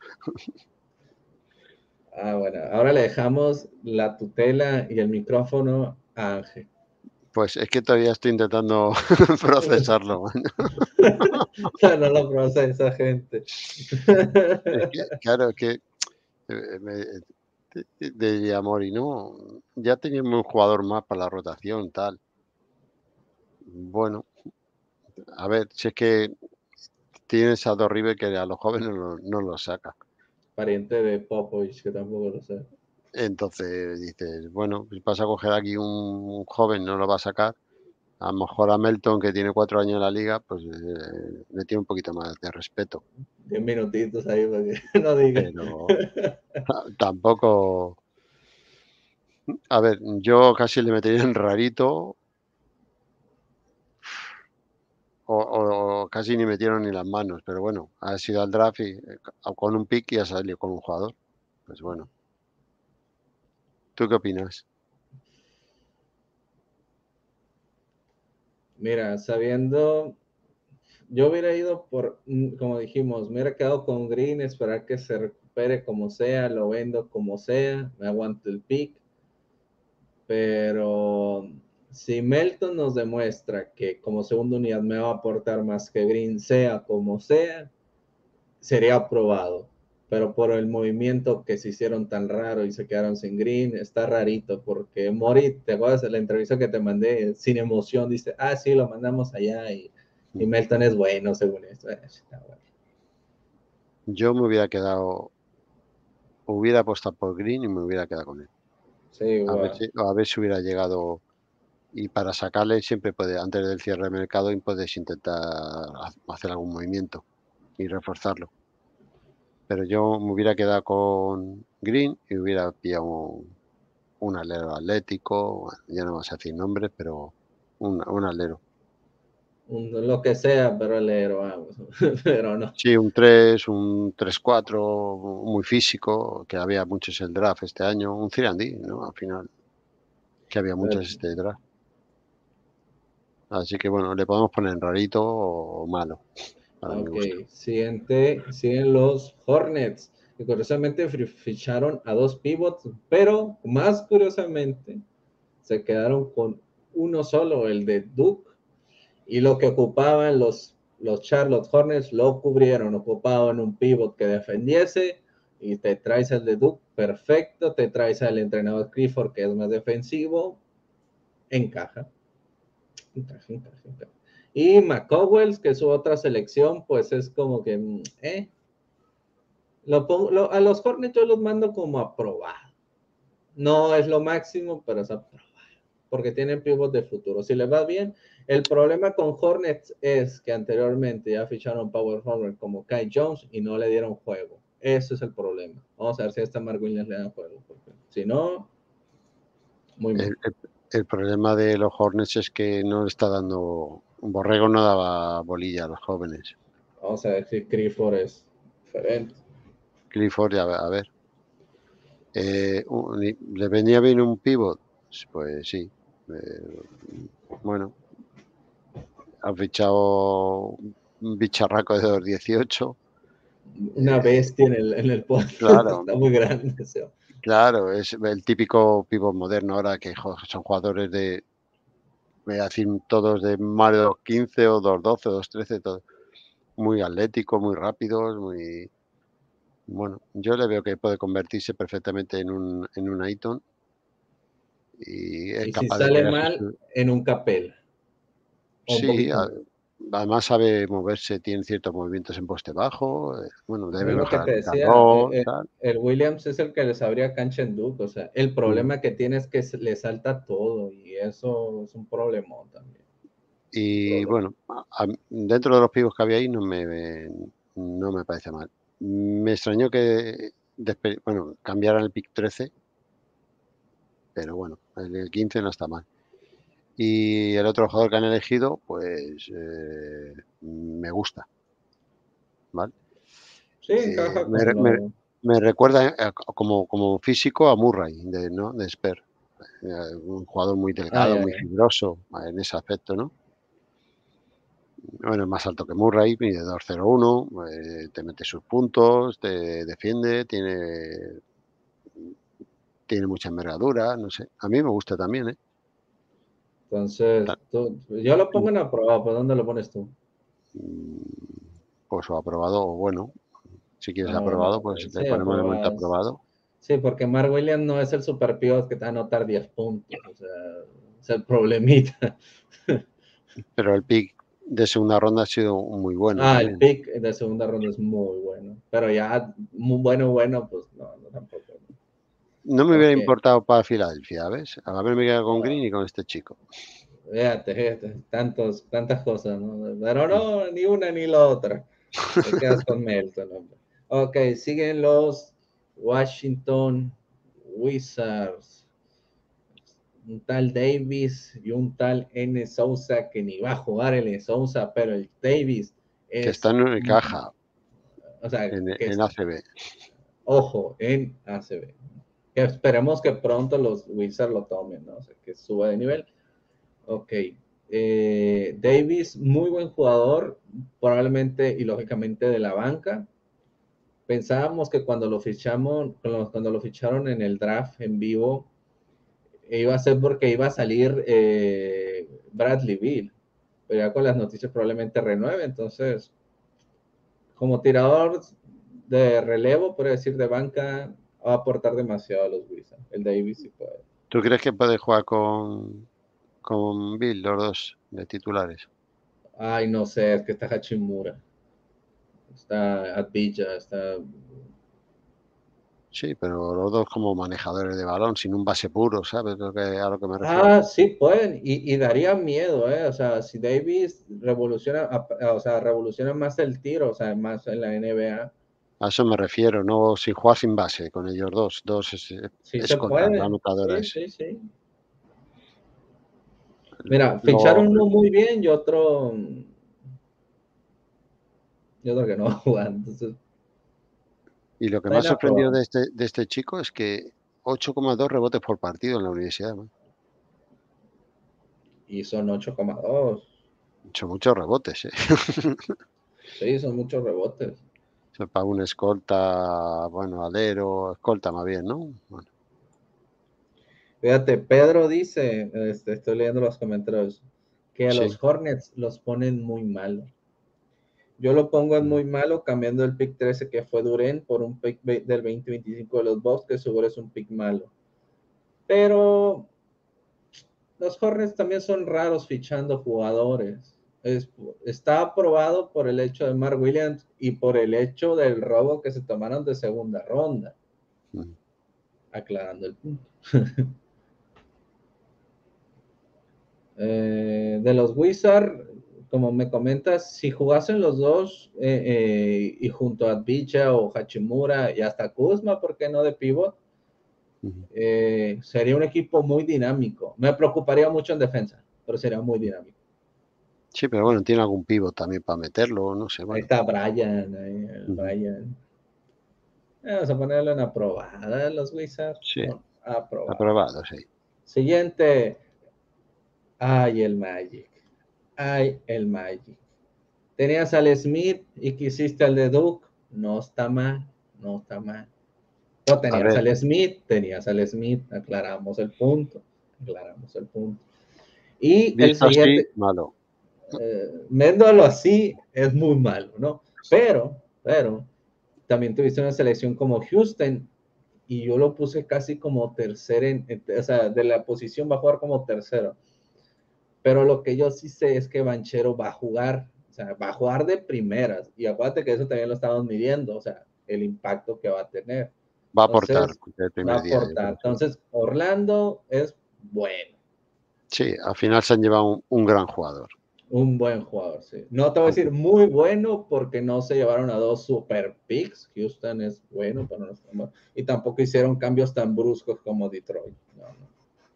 Ah, bueno. Ahora le dejamos la tutela y el micrófono a Ángel.
Pues es que todavía estoy intentando procesarlo.
No lo procesa, gente.
Es que, claro, es que eh, me, de, de Amori, ¿no? Ya teníamos un jugador más para la rotación, tal. Bueno, a ver, si es que tienes a dos River que a los jóvenes no, no los saca.
Pariente de Popovich, que tampoco lo sé.
Entonces dices, bueno, pues vas a coger aquí un, un joven, no lo va a sacar. A lo mejor a Melton, que tiene cuatro años en la liga, pues eh, le tiene un poquito más de respeto.
Diez minutitos ahí para que no diga.
Pero tampoco. A ver, yo casi le metería en rarito o, o- o casi ni metieron ni las manos. Pero bueno, ha sido al draft y eh, con un pick y ha salido con un jugador. Pues bueno, ¿tú qué opinas?
Mira, sabiendo, yo hubiera ido por, mm, como dijimos, me hubiera quedado con Green, esperar que se recupere como sea, lo vendo como sea, me aguanto el pick, pero si Melton nos demuestra que como segunda unidad me va a aportar más que Green, sea como sea, sería aprobado. Pero por el movimiento que se hicieron tan raro y se quedaron sin Green, está rarito, porque Mori, ¿te acuerdas de la entrevista que te mandé? Sin emoción, dice, ah, sí, lo mandamos allá y, y Melton es bueno, según esto. Eh, está bueno.
Yo me hubiera quedado, hubiera apostado por Green y me hubiera quedado con él.
Sí,
A ver
igual.
si, a ver si hubiera llegado. Y para sacarle siempre puede, antes del cierre de mercado, y puedes intentar ha- hacer algún movimiento y reforzarlo. Pero yo me hubiera quedado con Green y hubiera pillado un, un alero atlético, bueno, ya no vas a decir nombres, pero un, un alero.
Un, lo que sea, pero leer, vamos. Pero no.
Sí, un tres, un tres cuatro, muy físico, que había muchos el draft este año, un Cirandí, ¿no? Al final, que había muchos este draft. Así que bueno, le podemos poner rarito o malo, para mi
Ok,
gusto.
siguiente, siguen los Hornets, que curiosamente ficharon a dos pivots, pero más curiosamente se quedaron con uno solo, el de Duke, y lo que ocupaban los, los Charlotte Hornets lo cubrieron, ocupaban un pivot que defendiese, y te traes el de Duke, perfecto, te traes al entrenador Clifford, que es más defensivo, encaja, encaja, encaja, encaja. Y McCowell, que es su otra selección, pues es como que, mm, eh, lo pongo, lo, a los Hornets yo los mando como a probar. No es lo máximo, pero es a probar. Porque tienen pivot de futuro. Si les va bien, el problema con Hornets es que anteriormente ya ficharon Power Forward como Kai Jones y no le dieron juego. Ese es el problema. Vamos a ver si a esta Mark Williams le dan juego. Porque si no, muy mal.
El, el- el problema de los Hornets es que no le está dando. Borrego no daba bolilla a los jóvenes.
Vamos a ver si Clifford es diferente.
Clifford, a ver, a ver. Eh, un- ¿le venía bien un pivot? Pues sí. Eh, bueno, ha fichado un bicharraco de dos dieciocho.
Una
Eh,
bestia en el, en el post.
claro,
Está muy grande. Ese.
claro, es el típico pivot moderno ahora que jo- son jugadores de voy a decir todos de más de dos quince o dos doce, dos trece, todos muy atléticos, muy rápidos, muy bueno, yo le veo que puede convertirse perfectamente en un en un Ayton y es
Y si
capaz de
sale
crearse
mal,
su
en un Capel, o un
sí,
poquito
a
menos.
además sabe moverse, tiene ciertos movimientos en poste bajo, eh, bueno,
Es
debe
lo que
mejorar
te
el pick and
decía, eh,
roll,
eh,
tal.
el Williams es el que les abría cancha en Duke, o sea, el
Ujú.
problema que tiene es que se- le salta todo y eso es un problemón también. Es un
Y
problema.
bueno, a a dentro de los pibos que había ahí no me no me parece mal. Me extrañó que despe bueno, cambiaran el pick trece, pero bueno, el el quince no está mal. Y el otro jugador que han elegido, pues, eh, me gusta, ¿vale?
Sí,
Eh,
encaja
me
con
re me
lo...
me recuerda, eh, como como físico a Murray de, ¿no?, de Spurs, eh, un jugador muy
Ah,
delgado,
ya,
muy
ya.
fibroso, en ese aspecto, ¿no? Bueno, es más alto que Murray, mide dos cero uno, eh, te mete sus puntos, te defiende, tiene tiene mucha envergadura, no sé. A mí me gusta también, ¿eh? Ta
Entonces, tú, yo lo
mm,
pongo en aprobado, ¿pero dónde lo pones tú?
mm, pues o aprobado o bueno. Si quieres
Ah, bueno,
aprobado,
ok.
pues
Sí,
le ponemos de momento
aprobado.
aprobado.
Sí, porque Mark Williams no es el super pivot que te va a anotar diez puntos, o sea, es el problemita.
Pero el pick de segunda ronda ha sido muy bueno
Ah, el
también.
pick de segunda ronda es muy bueno, pero ya muy bueno, bueno, pues no, no tampoco.
No me
Ok,
hubiera importado para Filadelfia, ¿ves? A haberme quedado con Green y con este chico.
fíjate, fíjate, tantos, tantas cosas, ¿no? Pero
Mm.
no, ni una ni la otra. Te quedas con Melton, hombre. Ok, siguen los Washington Wizards. Un tal Davis y un tal N. Sousa que ni va a jugar el N. Sousa, pero el Davis
Que está
es,
en Unicaja,
o sea,
en
que
en
es,
A C B.
ojo, en A C B. Que esperemos que pronto los Wizards lo tomen, ¿no? O sea, que suba de nivel. Ok. Eh, Davis, muy buen jugador, probablemente y lógicamente de la banca. Pensábamos que cuando lo fichamos, cuando, cuando lo ficharon en el draft en vivo, iba a ser porque iba a salir eh, Bradley Beal, pero ya con las noticias probablemente renueve, entonces como tirador de relevo, por decir de banca, va a aportar demasiado a los Wizards. El Davis sí puede.
¿Tú crees que puede jugar con con Bill, los dos de titulares?
Ay, no sé, es que está Hachimura, está Advija, está...
Sí, pero los dos como manejadores de balón, sin un base puro, ¿sabes lo que a lo que me refiero?
Ah, sí, pueden, y, y daría miedo, ¿eh? O sea, si Davis revoluciona, o sea, revoluciona más el tiro, o sea, más en la N B A,
A eso me refiero, no sin jugar sin base, con ellos dos, dos es eh,
sí se
escoltas, la
puede,
anotadora
sí,
ese.
sí, sí. Mira, ficharon
Lo
uno muy bien y otro, y otro que no va a jugar, entonces,
y lo que
está
me ha sorprendido
inaprobado.
de este de este chico es que ocho coma dos rebotes por partido en la universidad, ¿no?
Y son ocho coma dos.
Son muchos rebotes, ¿eh?
Sí, son muchos rebotes.
Eso para un escolta, bueno, alero, escolta más bien, ¿no? Bueno,
Fíjate, Pedro dice, este, estoy leyendo los comentarios, que a
sí.
los Hornets los ponen muy mal. Yo lo pongo en
Mm.
muy malo, cambiando el pick trece que fue Duren por un pick del veinte veinticinco de los Bucks, que seguro es un pick malo. Pero los Hornets también son raros fichando jugadores. Es, está aprobado por el hecho de Mark Williams y por el hecho del robo que se tomaron de segunda ronda,
Mm.
aclarando el punto. Eh, de los Wizards, como me comentas, si jugasen los dos eh, eh, y junto a Bicha o Hachimura y hasta Kuzma, ¿por qué no de pivot?
Ujú.
Eh, sería un equipo muy dinámico. Me preocuparía mucho en defensa, pero sería muy dinámico.
Sí, pero bueno, tiene algún pívot también para meterlo, no sé,
Ahí
bueno.
está Brian, ahí, el
Ujú.
Brian. Eh, Vamos a ponerlo en aprobada, los Wizards.
Sí,
No, aprobado.
aprobado, sí.
Siguiente. Ay, el Magic. Ay, el Magic. Tenías al Smith y quisiste al de Duke. No está mal, no está mal. No
A
tenías
ver,
al Smith, tenías al Smith. Aclaramos el punto. Aclaramos el punto. Y el
Visto así,
siguiente,
malo.
eh, viéndolo así, es muy malo, ¿no? Pero, pero, también tuviste una selección como Houston y yo lo puse casi como tercero, en, en, o sea, de la posición va a jugar como tercero. Pero lo que yo sí sé es que Banchero va a jugar, o sea, va a jugar de primeras. Y acuérdate que eso también lo estamos midiendo, o sea, el impacto que va a tener.
Va a aportar
Entonces,
desde el
va a
primer día, yo
aportar.
creo, sí.
Entonces, Orlando es bueno.
Sí, al final se han llevado un, un gran jugador.
Un buen jugador, sí. No te voy a decir muy bueno porque no se llevaron a dos super picks. Houston es bueno, pero no es tan bueno. Y tampoco hicieron cambios tan bruscos como Detroit. No, no.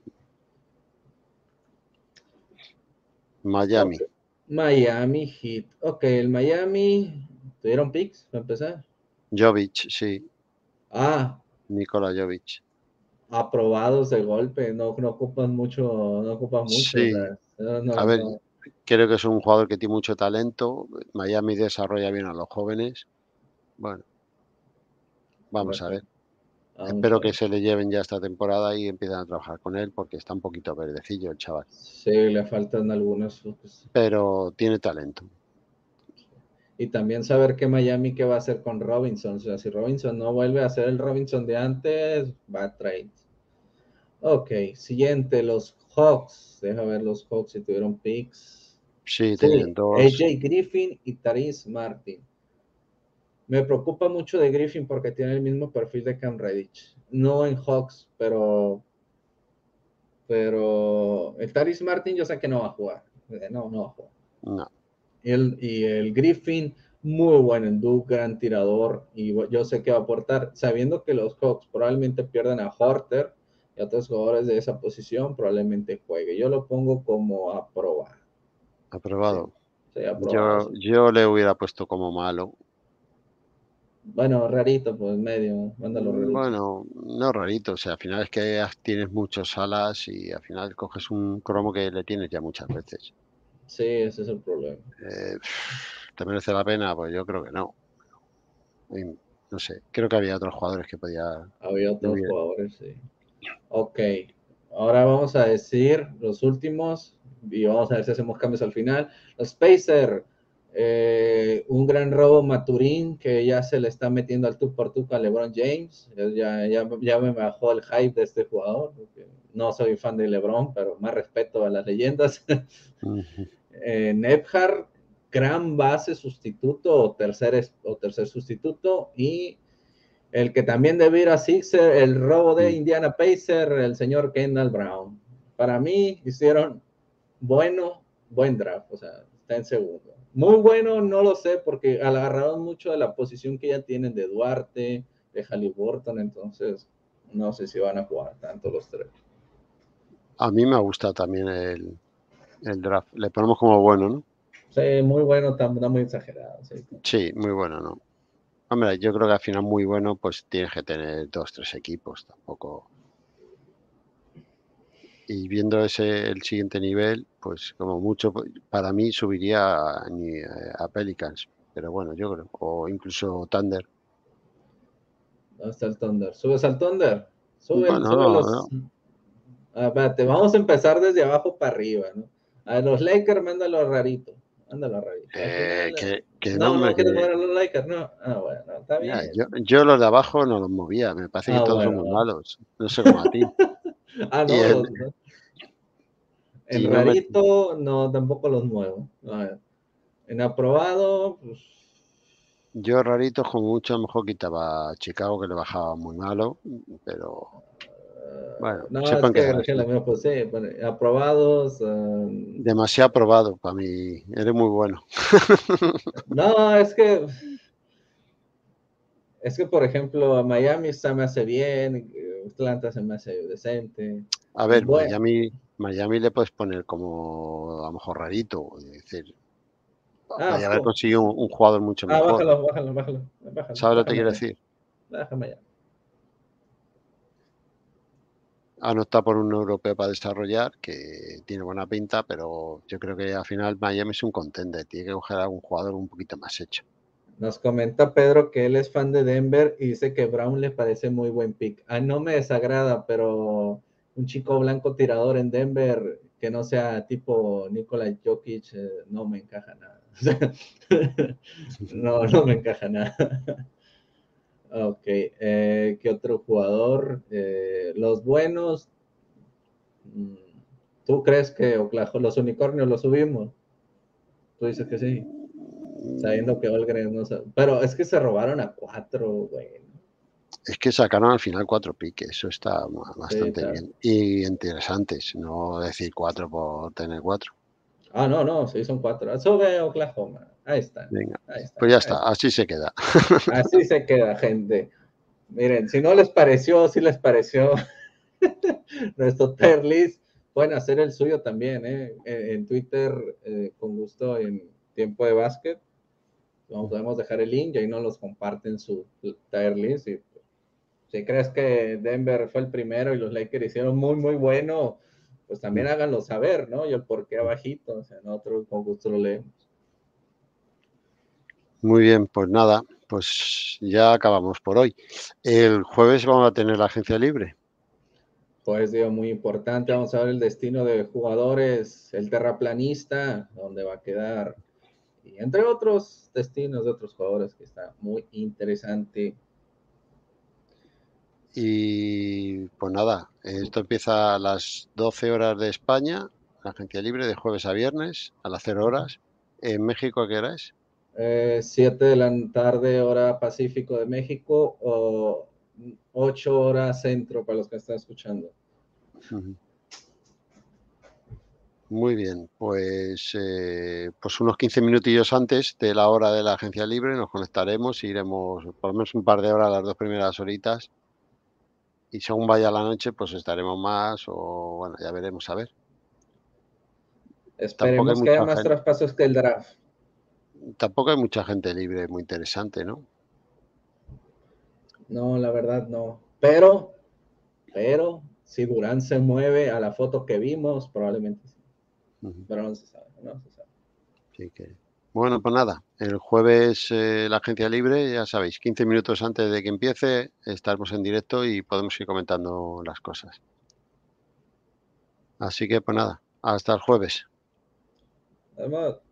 Miami,
Okay. Miami Heat. Ok, el Miami. ¿Tuvieron picks para empezar?
Jovic, sí,
Ah,
Nikola Jovic.
aprobados de golpe. No, no ocupan mucho, no ocupan mucho. O
Sí,
sea, no,
a
no,
ver,
no.
creo que es un jugador que tiene mucho talento. Miami desarrolla bien a los jóvenes. Bueno, vamos a ver.
Vamos
Espero
a
que
ver.
se le lleven ya esta temporada y empiecen a trabajar con él porque está un poquito verdecillo el chaval.
Sí, le faltan algunos. Pues,
Pero tiene talento.
y también saber que Miami qué va a hacer con Robinson. O sea, si Robinson no vuelve a ser el Robinson de antes, va a trade. Ok, siguiente, los Hawks. Deja ver los Hawks si tuvieron picks.
Sí,
Sí,
tenían dos.
A J Griffin y Tyrese Martin. Me preocupa mucho de Griffin porque tiene el mismo perfil de Cam Reddish. No en Hawks, pero pero el Tyrese Martin yo sé que no va a jugar. No, no va a jugar.
No,
El, y el Griffin, muy buen en Duke, gran tirador, y yo sé que va a aportar, sabiendo que los Hawks probablemente pierdan a Horter y a otros jugadores de esa posición, probablemente juegue. Yo lo pongo como aprobado. Sí,
aprobado.
sí, aprobado.
Yo,
Sí.
yo le hubiera puesto como malo.
Bueno, rarito, pues medio, mándalo
Mm,
rarito.
Bueno, no rarito, o sea, al final es que has- tienes muchos alas y al final coges un cromo que le tienes ya muchas veces.
Sí, ese es el problema.
Eh, ¿te merece la pena? Pues yo creo que no. Y no sé, creo que había otros jugadores que podía,
Había
que
otros
hubiera.
jugadores, sí. Ok, ahora vamos a decir los últimos y vamos a ver si hacemos cambios al final. Los Pacers, eh, un gran robo Maturín que ya se le está metiendo al tú por tú a LeBron James. Ya, ya, ya me bajó el hype de este jugador. No soy fan de LeBron, pero más respeto a las leyendas.
Ujú.
eh, Nebhard, gran base sustituto o tercer, o tercer sustituto y el que también debió ir a Sixer, el robo de
Mm.
Indiana Pacer, el señor Kendall Brown. Para mí hicieron bueno, buen draft, o sea, está en segundo. Muy bueno, no lo sé, porque agarraron mucho de la posición que ya tienen de Duarte, de Halliburton, entonces no sé si van a jugar tanto los tres.
A mí me gusta también el, el draft. Le ponemos como bueno, ¿no?
Sí, muy bueno, está, está muy exagerado. Sí.
Sí, muy bueno, ¿no? Hombre, yo creo que al final muy bueno, pues tienes que tener dos, tres equipos, tampoco. Y viendo ese el siguiente nivel, pues como mucho, pues, para mí subiría a, ni- a Pelicans, pero bueno, yo creo, o incluso Thunder.
¿Dónde está el Thunder? ¿Subes al Thunder? Sube,
Bueno,
sube
no,
los.
no,
Ah, espérate, vamos a empezar desde abajo para arriba, ¿no? A los Lakers, mándalo rarito. Mándalo rarito. Al
eh,
final,
que, que no,
no,
hombre,
no
que
quieres mover a los Lakers, no. Ah, bueno, está
ya,
bien.
yo, yo los de abajo no los movía, me parece que
Ah,
todos son
bueno.
muy malos, no sé como a ti.
Ah,
Y,
no,
el,
los, en
y no me,
rarito, no, tampoco los muevo. A ver, en aprobado, pues.
yo raritos como mucho a lo mejor quitaba a Chicago que le bajaba muy malo, pero bueno,
Uh, no, es
sepan
que
quedar
dejé la
así.
misma, pues sí, bueno, aprobados. Um,
Demasiado probado para mí, eres muy bueno.
no, es que Es que, por ejemplo, Miami se me hace bien, Atlanta se me hace decente.
A
El
ver,
buen.
Miami, Miami le puedes poner como a lo mejor rarito, es decir,
Ah,
podría haber
pum.
conseguido un, un jugador mucho
Ah,
mejor.
bájalo, bájalo, bájalo. Bájalo,
¿Sabes lo que te
bájame
quiero
ya.
decir?
Bájame ya.
Han optado por un europeo para desarrollar, que tiene buena pinta, pero yo creo que al final Miami es un contender, tiene que coger a un jugador un poquito más hecho.
Nos comenta Pedro que él es fan de Denver y dice que Brown le parece muy buen pick. Ah, no me desagrada, pero un chico blanco tirador en Denver que no sea tipo Nikola Jokic, eh, no me encaja nada. no, no me encaja nada. Ok, eh, ¿qué otro jugador? Eh, los buenos, mm, ¿tú crees que Oklahoma, los unicornios los subimos? Tú dices que sí, sabiendo que Olgren no sabe. Pero es que se robaron a cuatro, güey.
Es que sacaron al final cuatro piques, eso está
Sí,
bastante
tal.
bien. Y interesantes, no decir cuatro por tener cuatro.
Ah, no, no, sí, son cuatro. Sube Oklahoma. Ahí están,
Venga,
ahí están,
pues ya
ahí
está,
están.
así se queda.
Así se queda, gente. Miren, si no les pareció, si les pareció nuestro tier list, pueden hacer el suyo también, ¿eh? En, en Twitter, eh, con gusto, en Tiempo de Básquet. Vamos, podemos dejar el link y ahí nos los comparten su tier list. Y si crees que Denver fue el primero y los Lakers hicieron muy, muy bueno, pues también háganlo saber, ¿no? Y el por qué abajito, o sea, nosotros con gusto lo leemos.
Muy bien, pues nada, pues ya acabamos por hoy. El jueves vamos a tener la agencia libre.
Pues digo, muy importante, vamos a ver el destino de jugadores, el terraplanista, dónde va a quedar, y entre otros destinos de otros jugadores que está muy interesante.
Y pues nada, esto empieza a las doce horas de España, la agencia libre de jueves a viernes, a las cero horas. ¿En México a qué hora es?
Eh, siete de la tarde, hora Pacífico de México, o ocho horas centro para los que están escuchando.
Ujú. Muy bien, pues, eh, pues unos quince minutillos antes de la hora de la agencia libre nos conectaremos y iremos por lo menos un par de horas, las dos primeras horitas, y según vaya la noche, pues estaremos más o bueno, ya veremos a ver. Tampoco hay
Esperemos que haya
mucha
más
gente,
traspasos que el draft.
tampoco hay mucha gente libre muy interesante, ¿no?
No, la verdad no. Pero, pero, si Durán se mueve a la foto que vimos, probablemente sí.
Ujú.
Pero no se sabe, no se sabe.
Así que, bueno, pues nada, el jueves eh, la agencia libre, ya sabéis, quince minutos antes de que empiece, estaremos en directo y podemos ir comentando las cosas. Así que, pues nada, hasta el jueves.
Además,